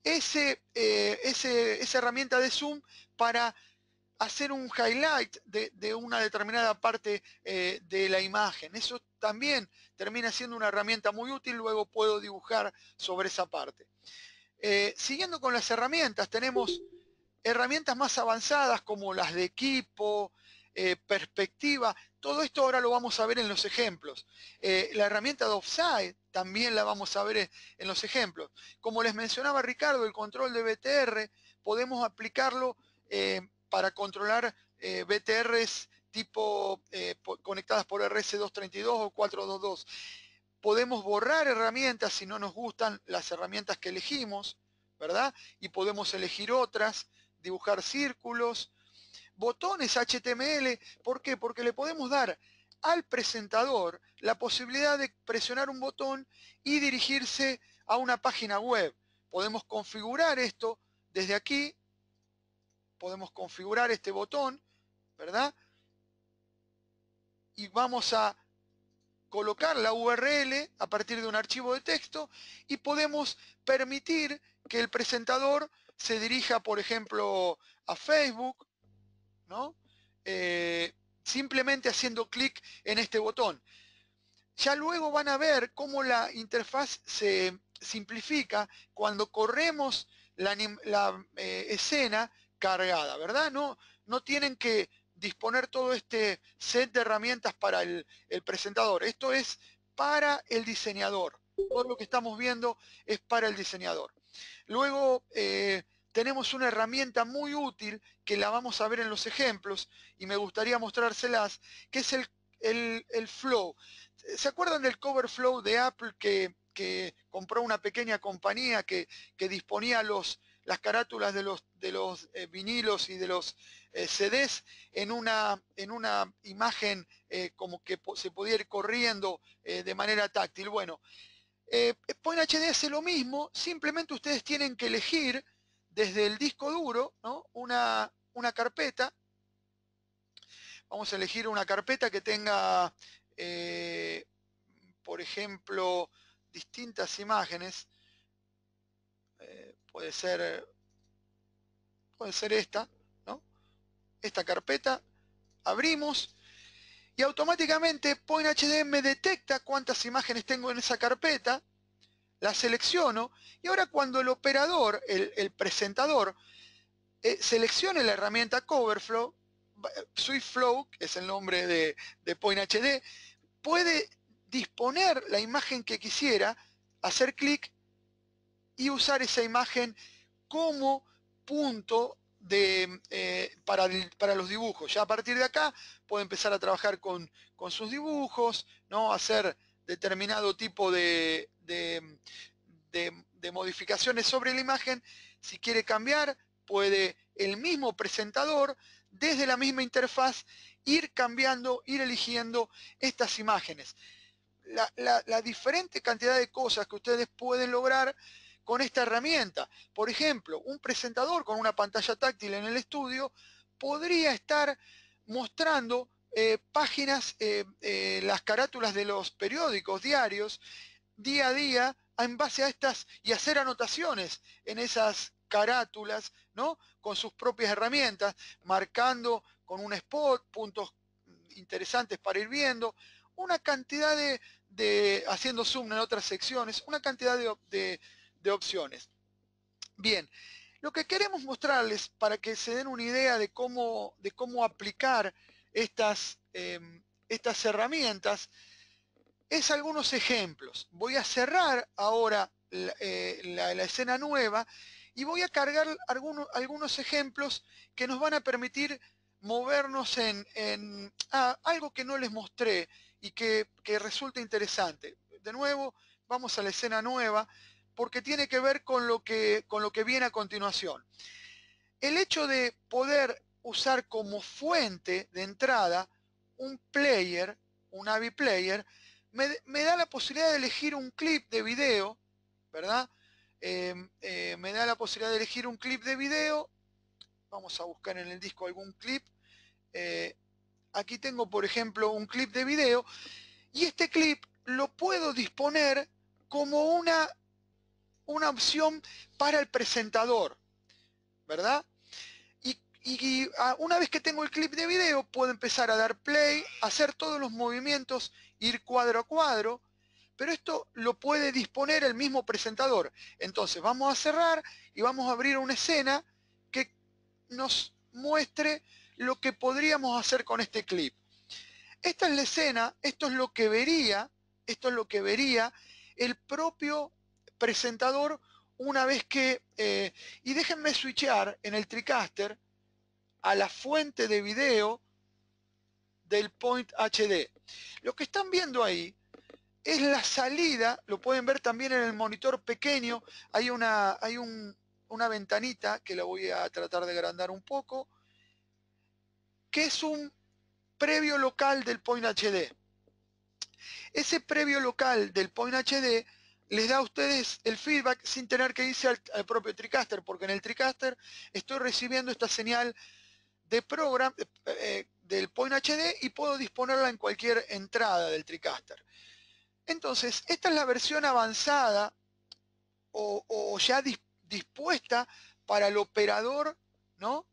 esa herramienta de zoom para hacer un highlight de una determinada parte de la imagen. Eso también termina siendo una herramienta muy útil, luego puedo dibujar sobre esa parte. Siguiendo con las herramientas, tenemos herramientas más avanzadas como las de equipo, perspectiva, todo esto ahora lo vamos a ver en los ejemplos. La herramienta de offside también la vamos a ver en los ejemplos. Como les mencionaba Ricardo, el control de BTR podemos aplicarlo para controlar BTRs tipo conectadas por RS232 o 422. Podemos borrar herramientas si no nos gustan las herramientas que elegimos, ¿verdad? Y podemos elegir otras, dibujar círculos, botones HTML. ¿Por qué? Porque le podemos dar al presentador la posibilidad de presionar un botón y dirigirse a una página web. Podemos configurar esto desde aquí, podemos configurar este botón, ¿verdad? Y vamos a colocar la URL a partir de un archivo de texto y podemos permitir que el presentador se dirija, por ejemplo, a Facebook, ¿no? Simplemente haciendo clic en este botón. Ya luego van a ver cómo la interfaz se simplifica cuando corremos la escena cargada, ¿verdad? No tienen que disponer todo este set de herramientas para el presentador. Esto es para el diseñador. Todo lo que estamos viendo es para el diseñador. Luego tenemos una herramienta muy útil que la vamos a ver en los ejemplos y me gustaría mostrárselas, que es el Flow. ¿Se acuerdan del Cover Flow de Apple que compró una pequeña compañía que disponía las carátulas de los vinilos y de los CDs en una imagen como que se podía ir corriendo de manera táctil. Bueno, Point HD hace lo mismo, simplemente ustedes tienen que elegir desde el disco duro, ¿no? una carpeta. Vamos a elegir una carpeta que tenga, por ejemplo, distintas imágenes. Puede ser esta, ¿no? Esta carpeta. Abrimos y automáticamente Point HD me detecta cuántas imágenes tengo en esa carpeta. La selecciono y ahora cuando el operador, el presentador, seleccione la herramienta CoverFlow, SwiftFlow, que es el nombre de Point HD, puede disponer la imagen que quisiera, hacer clic y usar esa imagen como punto para los dibujos. Ya a partir de acá puede empezar a trabajar con sus dibujos, ¿no? Hacer determinado tipo de modificaciones sobre la imagen. Si quiere cambiar, puede el mismo presentador, desde la misma interfaz, ir cambiando, ir eligiendo estas imágenes. La diferente cantidad de cosas que ustedes pueden lograr con esta herramienta. Por ejemplo, un presentador con una pantalla táctil en el estudio podría estar mostrando páginas, las carátulas de los periódicos diarios, día a día, en base a estas, y hacer anotaciones en esas carátulas, ¿no? Con sus propias herramientas, marcando con un spot puntos interesantes para ir viendo, una cantidad haciendo zoom en otras secciones, una cantidad de opciones. Bien, lo que queremos mostrarles para que se den una idea de cómo aplicar estas herramientas es algunos ejemplos. Voy a cerrar ahora la escena nueva y voy a cargar algunos ejemplos que nos van a permitir movernos en algo que no les mostré y que resulta interesante. De nuevo, vamos a la escena nueva porque tiene que ver con lo que viene a continuación. El hecho de poder usar como fuente de entrada un player, un AVI player, me da la posibilidad de elegir un clip de video, ¿verdad? Me da la posibilidad de elegir un clip de video. Vamos a buscar en el disco algún clip. Aquí tengo, por ejemplo, un clip de video y este clip lo puedo disponer como una opción para el presentador, ¿verdad? Y una vez que tengo el clip de video, puedo empezar a dar play, hacer todos los movimientos, ir cuadro a cuadro, pero esto lo puede disponer el mismo presentador. Entonces vamos a cerrar y vamos a abrir una escena que nos muestre lo que podríamos hacer con este clip. Esta es la escena, esto es lo que vería el propio presentador una vez que... y déjenme switchear en el TriCaster a la fuente de video del Point HD. Lo que están viendo ahí es la salida, lo pueden ver también en el monitor pequeño, hay una ventanita que la voy a tratar de agrandar un poco, que es un previo local del Point HD. Ese previo local del Point HD les da a ustedes el feedback sin tener que irse al propio TriCaster, porque en el TriCaster estoy recibiendo esta señal de programa del Point HD y puedo disponerla en cualquier entrada del TriCaster. Entonces, esta es la versión avanzada o ya dispuesta para el operador, ¿no?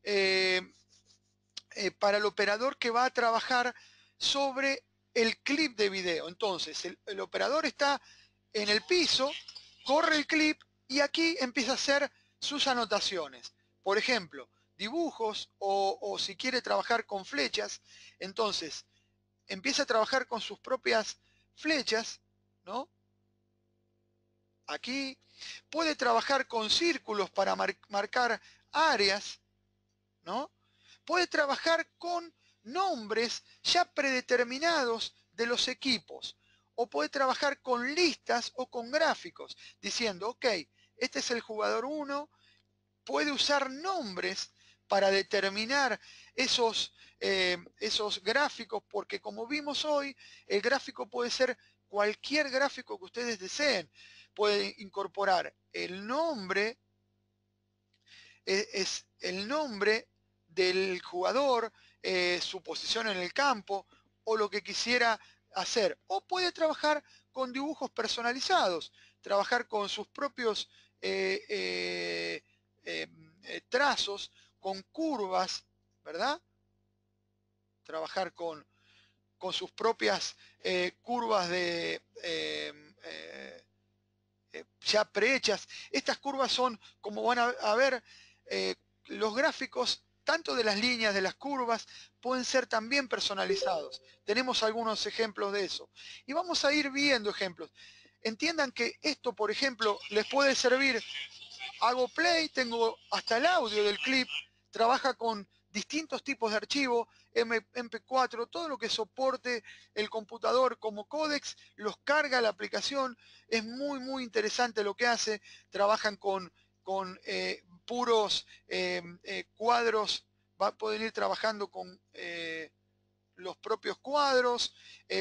Para el operador que va a trabajar sobre el clip de video. Entonces, el operador está en el piso, corre el clip y aquí empieza a hacer sus anotaciones. Por ejemplo, dibujos o si quiere trabajar con flechas, entonces empieza a trabajar con sus propias flechas, ¿no? Aquí puede trabajar con círculos para marcar áreas, ¿no? Puede trabajar con nombres ya predeterminados de los equipos o puede trabajar con listas o con gráficos diciendo, ok, este es el jugador 1 puede usar nombres para determinar esos gráficos, porque como vimos hoy, el gráfico puede ser cualquier gráfico que ustedes deseen. Puede incorporar el nombre, es el nombre del jugador, su posición en el campo o lo que quisiera hacer. O puede trabajar con dibujos personalizados, trabajar con sus propios trazos, con curvas, ¿verdad? Trabajar con sus propias curvas de ya prehechas. Estas curvas son, como van a ver, los gráficos, tanto de las líneas, de las curvas, pueden ser también personalizados. Tenemos algunos ejemplos de eso. Y vamos a ir viendo ejemplos. Entiendan que esto, por ejemplo, les puede servir. Hago play, tengo hasta el audio del clip, trabaja con distintos tipos de archivo, MP4, todo lo que soporte el computador como códex, los carga la aplicación, es muy interesante lo que hace, trabajan con puros cuadros, pueden ir trabajando con los propios cuadros,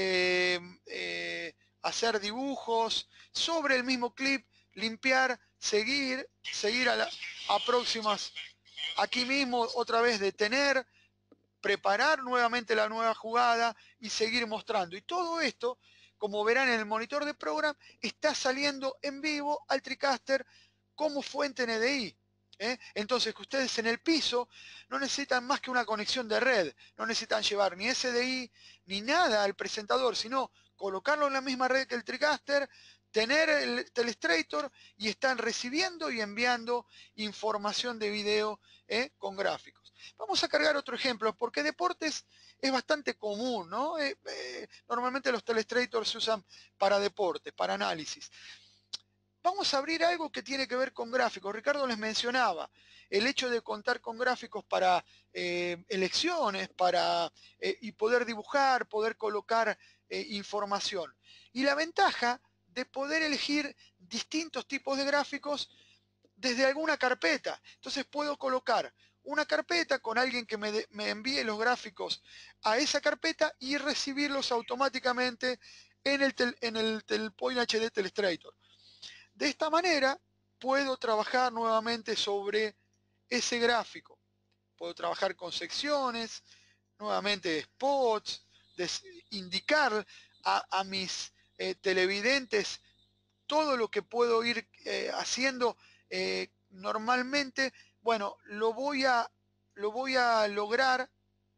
hacer dibujos sobre el mismo clip, limpiar, seguir a próximas. Aquí mismo otra vez detener, preparar nuevamente la nueva jugada y seguir mostrando. Y todo esto, como verán en el monitor de program, está saliendo en vivo al TriCaster como fuente NDI. Entonces que ustedes en el piso no necesitan más que una conexión de red, no necesitan llevar ni SDI ni nada al presentador, sino colocarlo en la misma red que el TriCaster, tener el Telestrator y están recibiendo y enviando información de video con gráficos. Vamos a cargar otro ejemplo, porque deportes es bastante común, ¿no? Normalmente los Telestrators se usan para deportes, para análisis. Vamos a abrir algo que tiene que ver con gráficos. Ricardo les mencionaba el hecho de contar con gráficos para elecciones, y poder dibujar, poder colocar información. Y la ventaja de poder elegir distintos tipos de gráficos desde alguna carpeta. Entonces puedo colocar una carpeta con alguien que me envíe los gráficos a esa carpeta y recibirlos automáticamente en el Point HD Telestrator. De esta manera puedo trabajar nuevamente sobre ese gráfico. Puedo trabajar con secciones, nuevamente spots, indicar a mis televidentes todo lo que puedo ir haciendo normalmente. Bueno, lo voy a lograr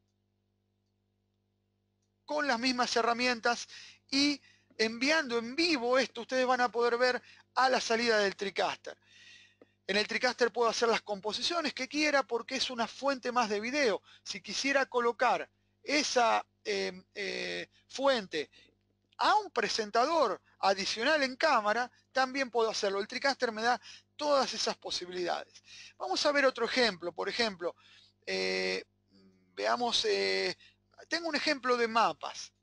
con las mismas herramientas y enviando en vivo esto, ustedes van a poder ver a la salida del TriCaster. En el TriCaster puedo hacer las composiciones que quiera porque es una fuente más de video. Si quisiera colocar esa fuente a un presentador adicional en cámara, también puedo hacerlo. El TriCaster me da todas esas posibilidades. Vamos a ver otro ejemplo. Por ejemplo, veamos, tengo un ejemplo de mapas.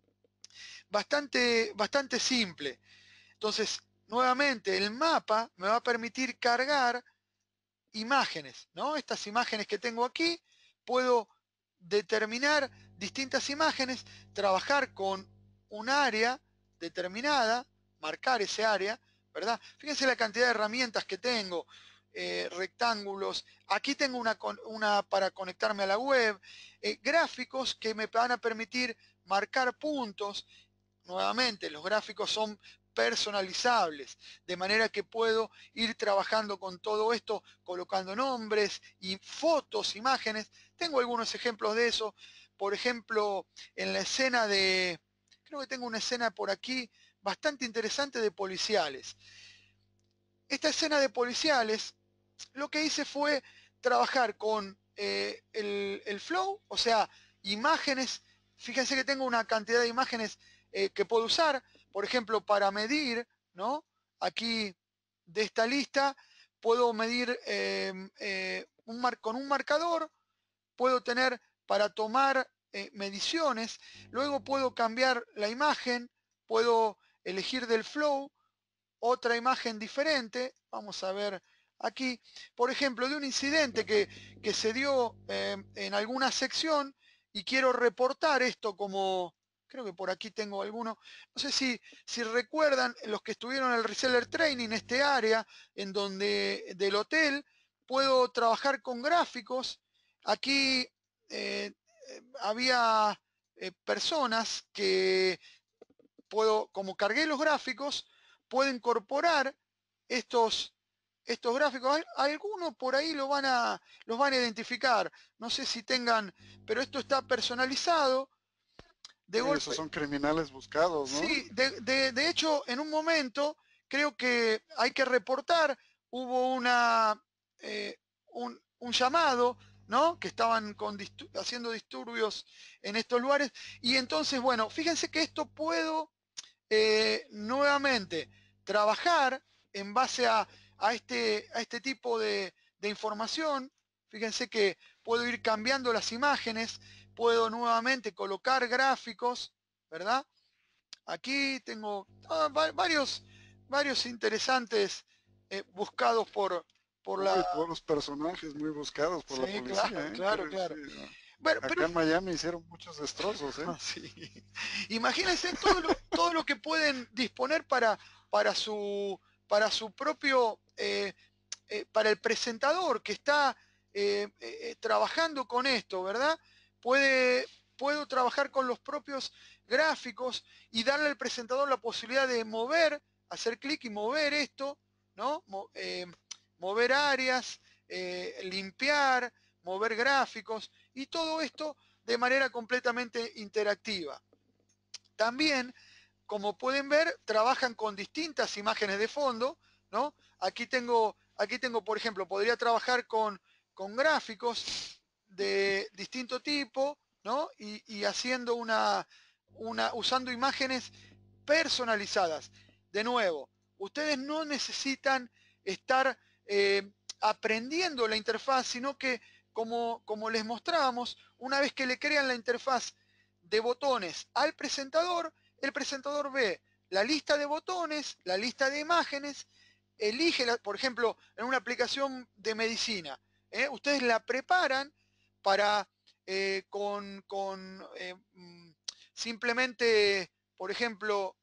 Bastante simple. Entonces, nuevamente, el mapa me va a permitir cargar imágenes, ¿no? Estas imágenes que tengo aquí, puedo determinar distintas imágenes, trabajar con un área determinada, marcar ese área, ¿verdad? Fíjense la cantidad de herramientas que tengo, rectángulos, aquí tengo una para conectarme a la web, gráficos que me van a permitir marcar puntos. Nuevamente, los gráficos son personalizables, de manera que puedo ir trabajando con todo esto, colocando nombres y fotos, imágenes. Tengo algunos ejemplos de eso. Por ejemplo, en la escena creo que tengo una escena por aquí bastante interesante de policiales. Esta escena de policiales, lo que hice fue trabajar con el flow, o sea, imágenes. Fíjense que tengo una cantidad de imágenes que puedo usar, por ejemplo, para medir, ¿no? Aquí de esta lista puedo medir con un marcador, puedo tener para tomar mediciones, luego puedo cambiar la imagen, puedo elegir del flow otra imagen diferente. Vamos a ver aquí, por ejemplo, de un incidente que se dio en alguna sección y quiero reportar esto como, creo que por aquí tengo alguno, no sé si recuerdan los que estuvieron en el Reseller Training, este área en donde del hotel, puedo trabajar con gráficos. Aquí había personas que como cargué los gráficos, puedo incorporar estos, estos gráficos. Algunos por ahí los van a identificar. No sé si tengan, pero esto está personalizado. De Esos golpe, son criminales buscados, ¿no? sí, de hecho, en un momento creo que hay que reportar, hubo eh, un llamado, ¿no? Que estaban haciendo disturbios en estos lugares. Y entonces, bueno, fíjense que esto puedo nuevamente trabajar en base a este tipo de información. Fíjense que puedo ir cambiando las imágenes, puedo nuevamente colocar gráficos, ¿verdad? Aquí tengo varios interesantes buscados por la... Uy, puros personajes muy buscados por la Sí, claro, policía, ¿eh? claro, Sí, claro. ¿no? Bueno, pero Acá en Miami hicieron muchos destrozos, ¿eh? sí. Imagínense todo lo que pueden disponer para su propio, para el presentador que está trabajando con esto, ¿verdad? Puedo trabajar con los propios gráficos y darle al presentador la posibilidad de mover, hacer clic y mover esto, ¿no? Mover áreas, limpiar, mover gráficos y todo esto de manera completamente interactiva. También, como pueden ver, trabajan con distintas imágenes de fondo, ¿no? Aquí tengo, por ejemplo, podría trabajar con gráficos de distinto tipo, ¿no? Y haciendo usando imágenes personalizadas. De nuevo, ustedes no necesitan estar aprendiendo la interfaz, sino que como les mostrábamos, una vez que le crean la interfaz de botones al presentador, el presentador ve la lista de botones, la lista de imágenes, elige, por ejemplo, en una aplicación de medicina, ustedes la preparan para simplemente, por ejemplo,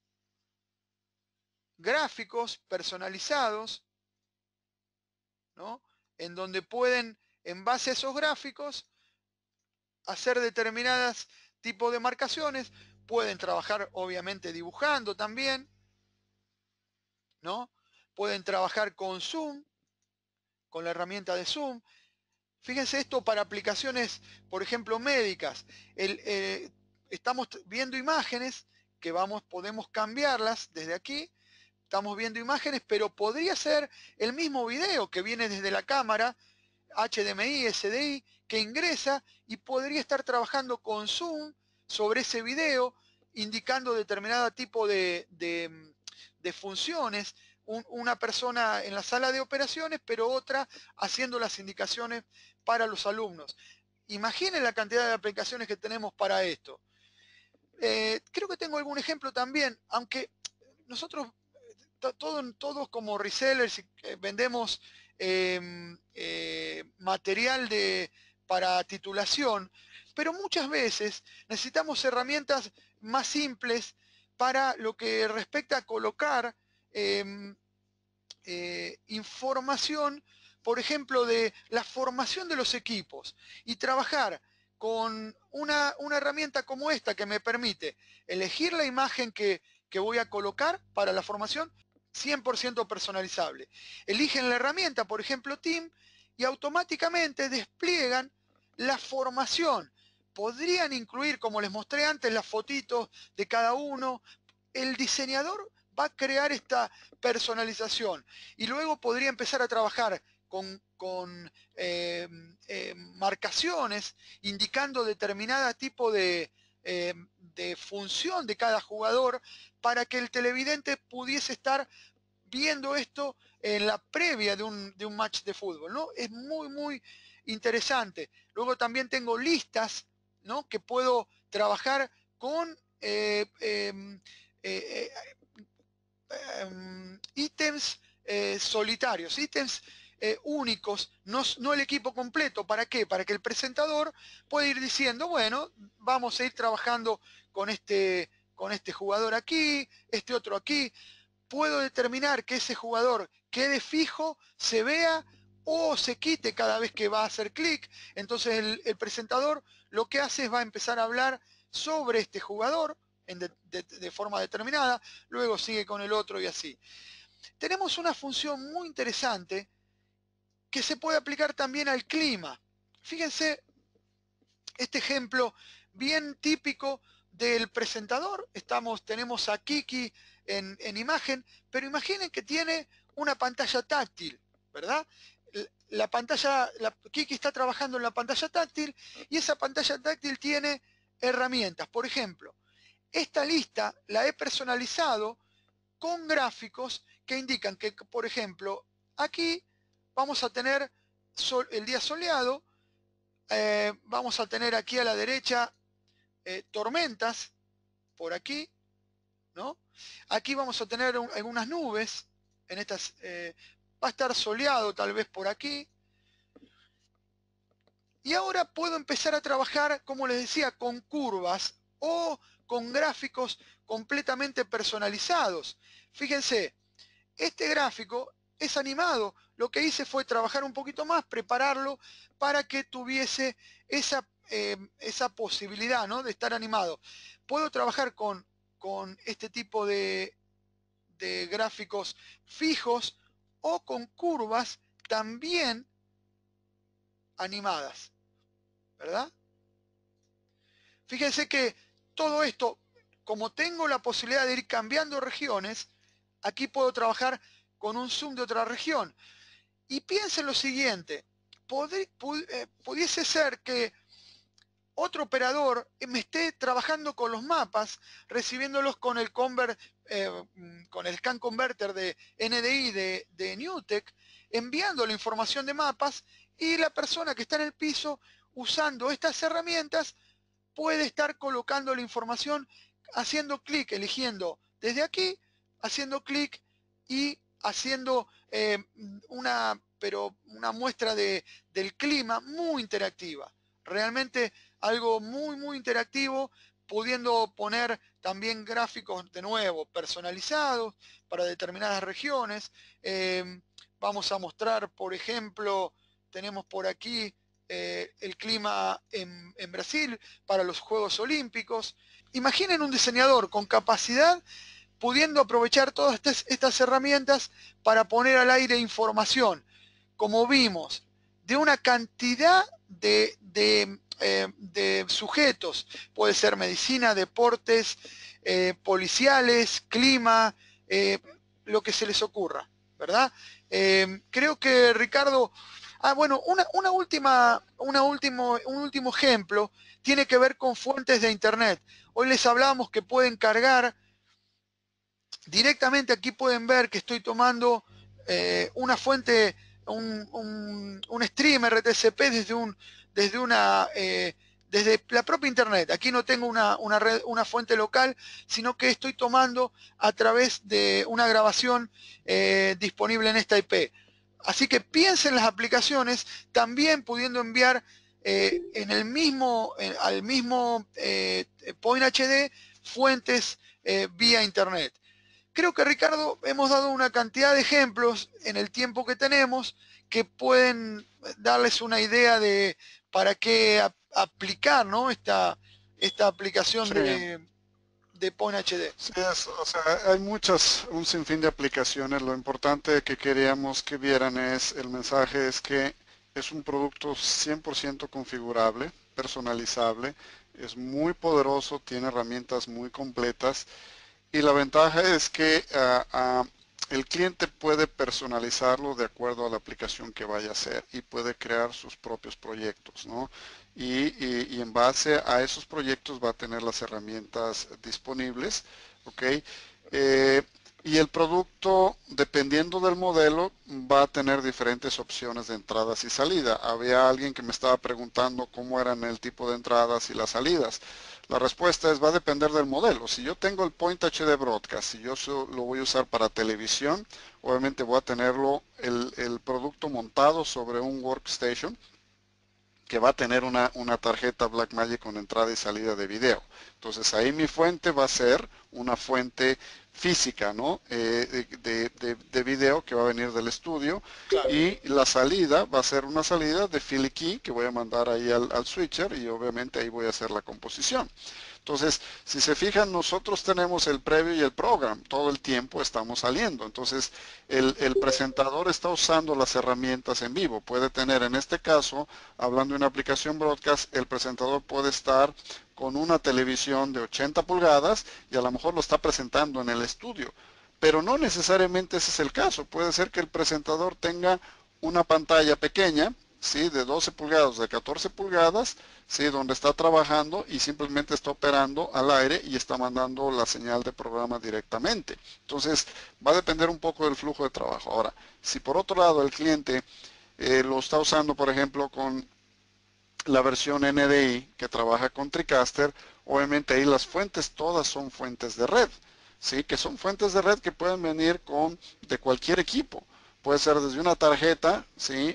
gráficos personalizados, ¿no? En donde pueden, en base a esos gráficos, hacer determinadas tipos de marcaciones, pueden trabajar obviamente dibujando también, ¿no? Pueden trabajar con Zoom, con la herramienta de Zoom. Fíjense esto para aplicaciones, por ejemplo, médicas. Estamos viendo imágenes que podemos cambiarlas desde aquí. Estamos viendo imágenes, pero podría ser el mismo video que viene desde la cámara HDMI, SDI, que ingresa y podría estar trabajando con Zoom sobre ese video, indicando determinado tipo de funciones, una persona en la sala de operaciones, pero otra haciendo las indicaciones para los alumnos. Imaginen la cantidad de aplicaciones que tenemos para esto. Creo que tengo algún ejemplo también, aunque nosotros todos como resellers vendemos material para titulación, pero muchas veces necesitamos herramientas más simples para lo que respecta a colocar eh, información, por ejemplo, de la formación de los equipos y trabajar con una herramienta como esta que me permite elegir la imagen que voy a colocar para la formación 100% personalizable. Eligen la herramienta, por ejemplo, Team, y automáticamente despliegan la formación. Podrían incluir, como les mostré antes, las fotitos de cada uno. El diseñador va a crear esta personalización y luego podría empezar a trabajar con marcaciones indicando determinada tipo de función de cada jugador para que el televidente pudiese estar viendo esto en la previa de un match de fútbol, ¿no? Es muy interesante. Luego también tengo listas, ¿no? Que puedo trabajar con ítems solitarios, ítems únicos, no el equipo completo. ¿Para qué? Para que el presentador pueda ir diciendo, bueno, vamos a ir trabajando con este jugador aquí, este otro aquí. Puedo determinar que ese jugador quede fijo, se vea o se quite cada vez que va a hacer clic. Entonces el presentador lo que hace es va a empezar a hablar sobre este jugador de forma determinada, luego sigue con el otro y así. Tenemos una función muy interesante que se puede aplicar también al clima. Fíjense este ejemplo bien típico del presentador. Tenemos a Kiki en imagen, pero imaginen que tiene una pantalla táctil, ¿verdad? Kiki está trabajando en la pantalla táctil y esa pantalla táctil tiene herramientas. Por ejemplo, esta lista la he personalizado con gráficos que indican que, por ejemplo, aquí vamos a tener el día soleado, vamos a tener aquí a la derecha tormentas, por aquí, ¿no? Aquí vamos a tener algunas nubes, va a estar soleado tal vez por aquí. Y ahora puedo empezar a trabajar, como les decía, con curvas o con gráficos completamente personalizados. Fíjense, este gráfico es animado. Lo que hice fue trabajar un poquito más, prepararlo para que tuviese esa posibilidad, ¿no?, de estar animado. Puedo trabajar con este tipo de gráficos fijos o con curvas también animadas, ¿verdad? Fíjense que todo esto, como tengo la posibilidad de ir cambiando regiones, aquí puedo trabajar con un zoom de otra región. Y piensen lo siguiente, pudiese ser que otro operador me esté trabajando con los mapas, recibiéndolos con el con el Scan Converter de NDI de Newtek, enviando la información de mapas, y la persona que está en el piso usando estas herramientas puede estar colocando la información, haciendo clic, eligiendo desde aquí, haciendo clic y haciendo una muestra del clima muy interactiva. Realmente algo muy interactivo, pudiendo poner también gráficos de nuevo personalizados para determinadas regiones. Vamos a mostrar, por ejemplo, tenemos por aquí el clima en Brasil para los Juegos Olímpicos. Imaginen un diseñador con capacidad pudiendo aprovechar todas estas herramientas para poner al aire información, como vimos, de una cantidad de sujetos. Puede ser medicina, deportes, policiales, clima, lo que se les ocurra, ¿verdad? Creo que Ricardo... bueno, un último ejemplo tiene que ver con fuentes de Internet. Hoy les hablamos que pueden cargar directamente. Aquí pueden ver que estoy tomando una fuente, un stream RTCP desde la propia internet. Aquí no tengo una fuente local, sino que estoy tomando a través de una grabación disponible en esta IP. Así que piensen las aplicaciones, también pudiendo enviar al mismo Point HD fuentes vía internet. Creo que, Ricardo, hemos dado una cantidad de ejemplos en el tiempo que tenemos que pueden darles una idea de para qué aplicar, ¿no?, esta aplicación Sí, de Point HD. sí, o sea, hay un sinfín de aplicaciones. Lo importante que queríamos que vieran el mensaje es que es un producto 100% configurable, personalizable, es muy poderoso, tiene herramientas muy completas. Y la ventaja es que el cliente puede personalizarlo de acuerdo a la aplicación que vaya a hacer y puede crear sus propios proyectos, ¿no? Y en base a esos proyectos va a tener las herramientas disponibles, ¿ok? Y el producto, dependiendo del modelo, va a tener diferentes opciones de entradas y salida. Había alguien que me estaba preguntando cómo eran el tipo de entradas y las salidas. La respuesta es va a depender del modelo. Si yo tengo el Point HD Broadcast, si yo lo voy a usar para televisión, obviamente voy a tenerlo el producto montado sobre un workstation que va a tener una tarjeta Blackmagic con entrada y salida de video. Entonces ahí mi fuente va a ser una fuente física, ¿no? De video que va a venir del estudio, Claro. y la salida va a ser una salida de Philly Key que voy a mandar ahí al switcher, y obviamente ahí voy a hacer la composición. Entonces, si se fijan, nosotros tenemos el previo y el program, todo el tiempo estamos saliendo. Entonces, el presentador está usando las herramientas en vivo. Puede tener, en este caso, hablando de una aplicación broadcast, el presentador puede estar con una televisión de 80 pulgadas y a lo mejor lo está presentando en el estudio. Pero no necesariamente ese es el caso. Puede ser que el presentador tenga una pantalla pequeña, ¿sí? De 12 pulgadas, de 14 pulgadas, ¿sí? Donde está trabajando y simplemente está operando al aire y está mandando la señal de programa directamente. Entonces, va a depender un poco del flujo de trabajo. Ahora, si por otro lado el cliente lo está usando, por ejemplo, con la versión NDI que trabaja con TriCaster, obviamente ahí las fuentes todas son fuentes de red, ¿sí? Que son fuentes de red que pueden venir de cualquier equipo. Puede ser desde una tarjeta, ¿sí?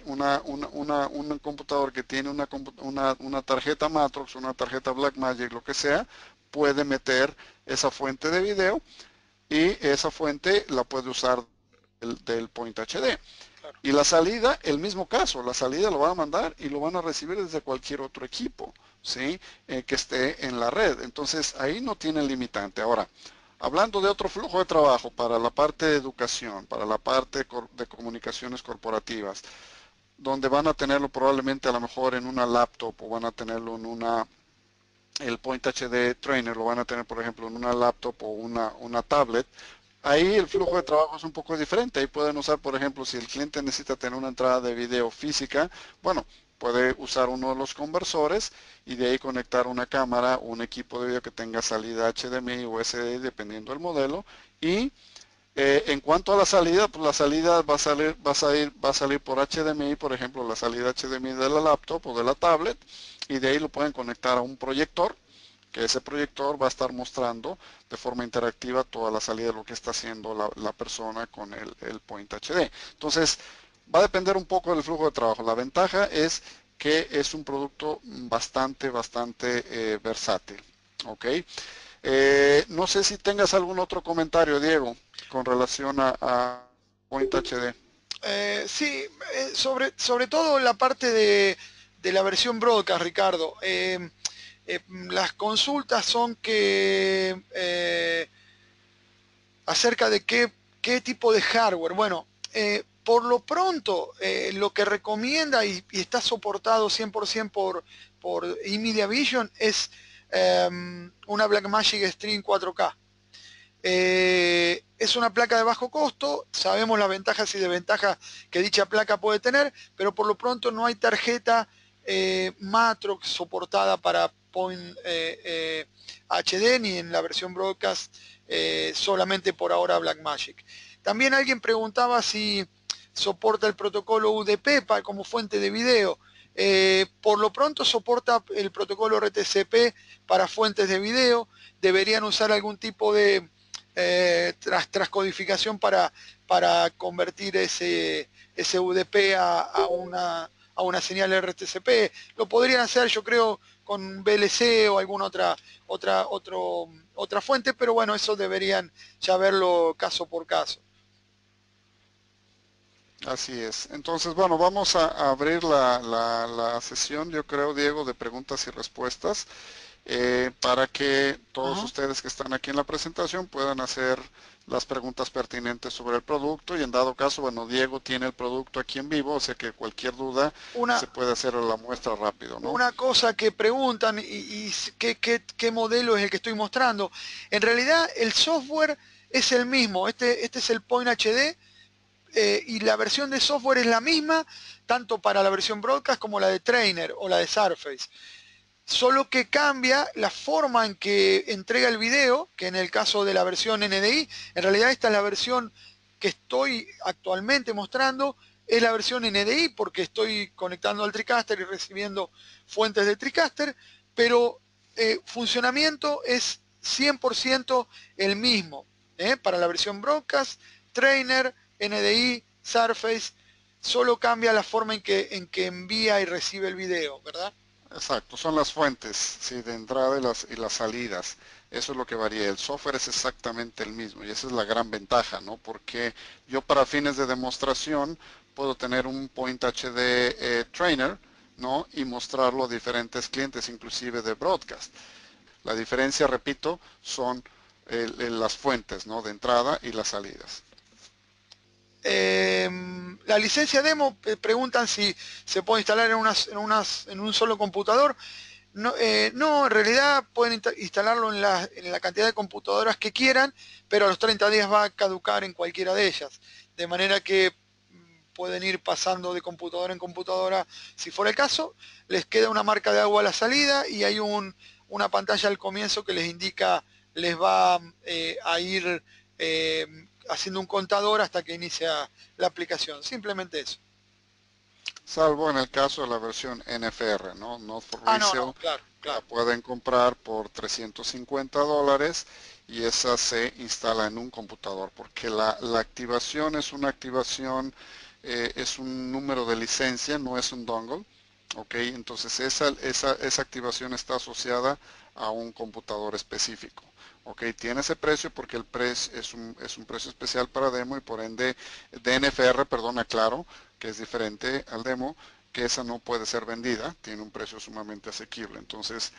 Un computador que tiene una tarjeta Matrox, una tarjeta Blackmagic, lo que sea, puede meter esa fuente de video, y esa fuente la puede usar del Point HD. Claro. Y la salida, el mismo caso, la salida lo van a mandar y lo van a recibir desde cualquier otro equipo, ¿sí? Que esté en la red. Entonces ahí no tienen limitante. Ahora, hablando de otro flujo de trabajo para la parte de educación, para la parte de comunicaciones corporativas, donde van a tenerlo probablemente a lo mejor en una laptop, o van a tenerlo en el Point HD Trainer lo van a tener, por ejemplo, en una laptop o una tablet. Ahí el flujo de trabajo es un poco diferente. Ahí pueden usar, por ejemplo, si el cliente necesita tener una entrada de video física, bueno, puede usar uno de los conversores y de ahí conectar una cámara o un equipo de video que tenga salida HDMI o SD, dependiendo del modelo. Y en cuanto a la salida, pues la salida va a salir por HDMI, por ejemplo, la salida HDMI de la laptop o de la tablet, y de ahí lo pueden conectar a un proyector, que ese proyector va a estar mostrando de forma interactiva toda la salida de lo que está haciendo la persona con el Point HD. Entonces, va a depender un poco del flujo de trabajo. La ventaja es que es un producto bastante versátil. ¿Ok? No sé si tengas algún otro comentario, Diego, con relación a Point HD. Sí, sobre todo la parte de la versión broadcast, Ricardo. Las consultas son que acerca de qué tipo de hardware. Bueno, por lo pronto, lo que recomienda y está soportado 100% por eMedia Vision es una Blackmagic Stream 4K. Es una placa de bajo costo, sabemos las ventajas y desventajas que dicha placa puede tener, pero por lo pronto no hay tarjeta Matrox soportada para Point HD ni en la versión broadcast, solamente por ahora Blackmagic. También alguien preguntaba si soporta el protocolo UDP como fuente de video. Por lo pronto soporta el protocolo RTCP para fuentes de video. Deberían usar algún tipo de transcodificación para convertir ese UDP a una señal RTCP. Lo podrían hacer, yo creo, con VLC o alguna otra fuente, pero bueno, eso deberían ya verlo caso por caso. Así es. Entonces, bueno, vamos a abrir la sesión, yo creo, Diego, de preguntas y respuestas, para que todos Ajá. ustedes que están aquí en la presentación puedan hacer las preguntas pertinentes sobre el producto, y en dado caso, bueno, Diego tiene el producto aquí en vivo, o sea que cualquier duda Una, se puede hacer a la muestra rápido, ¿no? una cosa que preguntan y qué modelo es el que estoy mostrando. En realidad el software es el mismo. Este es el Point HD y la versión de software es la misma, tanto para la versión broadcast como la de Trainer o la de Surface. solo que cambia la forma en que entrega el video, que en el caso de la versión NDI, en realidad esta es la versión que estoy actualmente mostrando, es la versión NDI porque estoy conectando al TriCaster y recibiendo fuentes de TriCaster, pero funcionamiento es 100% el mismo, para la versión Broadcast, Trainer, NDI, Surface, solo cambia la forma en que envía y recibe el video, ¿verdad? Exacto, son las fuentes, sí, de entrada y las salidas. Eso es lo que varía. El software es exactamente el mismo y esa es la gran ventaja, ¿no? Porque yo para fines de demostración puedo tener un Point HD Trainer, ¿no? Y mostrarlo a diferentes clientes, inclusive de broadcast. La diferencia, repito, son las fuentes, ¿no? De entrada y las salidas. La licencia demo, preguntan si se puede instalar en un solo computador. No, no, en realidad pueden instalarlo en la cantidad de computadoras que quieran, pero a los 30 días va a caducar en cualquiera de ellas. De manera que pueden ir pasando de computadora en computadora si fuera el caso. Les queda una marca de agua a la salida y hay una pantalla al comienzo que les indica, les va a ir eh, haciendo un contador hasta que inicia la aplicación. Simplemente eso. Salvo en el caso de la versión NFR, ¿no? Not for Ah, no, Resale, no, claro, que la claro. pueden comprar por $350 y esa se instala en un computador, porque la activación es una activación, es un número de licencia, no es un dongle, ¿ok? Entonces esa activación está asociada a un computador específico. Ok, tiene ese precio porque el precio es un precio especial para demo y por ende DNFR, perdona, claro, que es diferente al demo, que esa no puede ser vendida, tiene un precio sumamente asequible. Entonces,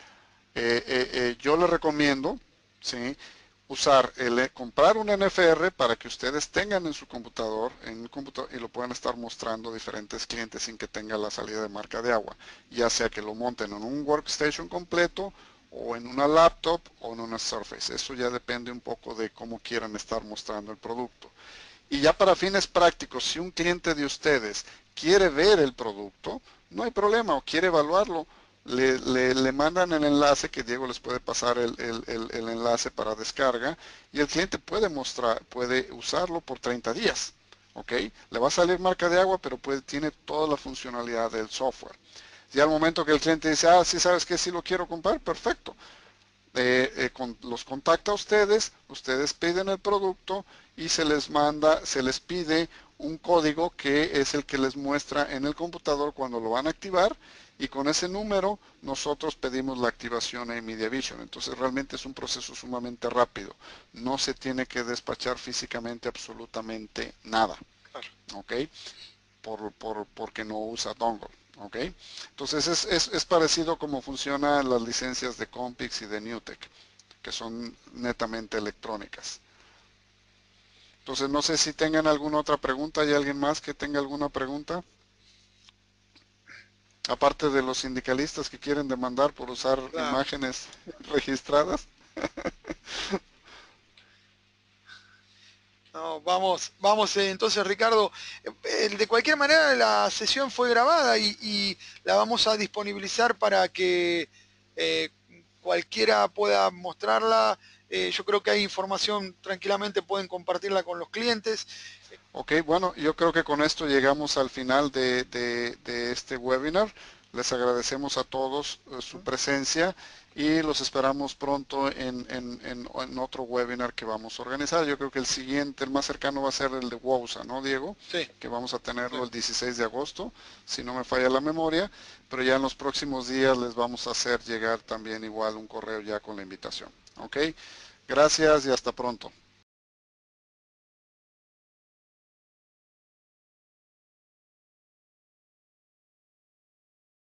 yo le recomiendo, ¿sí? Comprar un NFR para que ustedes tengan en su computador, y lo puedan estar mostrando a diferentes clientes sin que tenga la salida de marca de agua, ya sea que lo monten en un workstation completo o en una laptop o en una Surface. Eso ya depende un poco de cómo quieran estar mostrando el producto. Y ya para fines prácticos, si un cliente de ustedes quiere ver el producto, no hay problema, o quiere evaluarlo, le mandan el enlace que Diego les puede pasar el enlace para descarga y el cliente puede usarlo por 30 días. ¿Ok? Le va a salir marca de agua, pero tiene toda la funcionalidad del software. Y al momento que el cliente dice, ah, sí, sabes que sí lo quiero comprar, perfecto, los contacta a ustedes, ustedes piden el producto y se les pide un código que es el que les muestra en el computador cuando lo van a activar y con ese número nosotros pedimos la activación a MediaVision. Entonces realmente es un proceso sumamente rápido. No se tiene que despachar físicamente absolutamente nada. Claro. ¿Ok? Porque no usa dongle. ¿Ok? Entonces es parecido como funcionan las licencias de Compix y de Newtek, que son netamente electrónicas. Entonces no sé si tengan alguna otra pregunta. ¿Hay alguien más que tenga alguna pregunta? Aparte de los sindicalistas que quieren demandar por usar Claro. imágenes registradas. No, vamos entonces Ricardo. De cualquier manera la sesión fue grabada y la vamos a disponibilizar para que eh, cualquiera pueda mostrarla. Yo creo que hay información, tranquilamente pueden compartirla con los clientes. Ok, bueno, yo creo que con esto llegamos al final de este webinar. Les agradecemos a todos su presencia y los esperamos pronto en otro webinar que vamos a organizar. Yo creo que el siguiente, el más cercano va a ser el de WOWSA, ¿no, Diego? Sí, Que vamos a sí. tenerlo el 16 de agosto, si no me falla la memoria, pero ya en los próximos días les vamos a hacer llegar también igual un correo ya con la invitación. Ok, gracias y hasta pronto.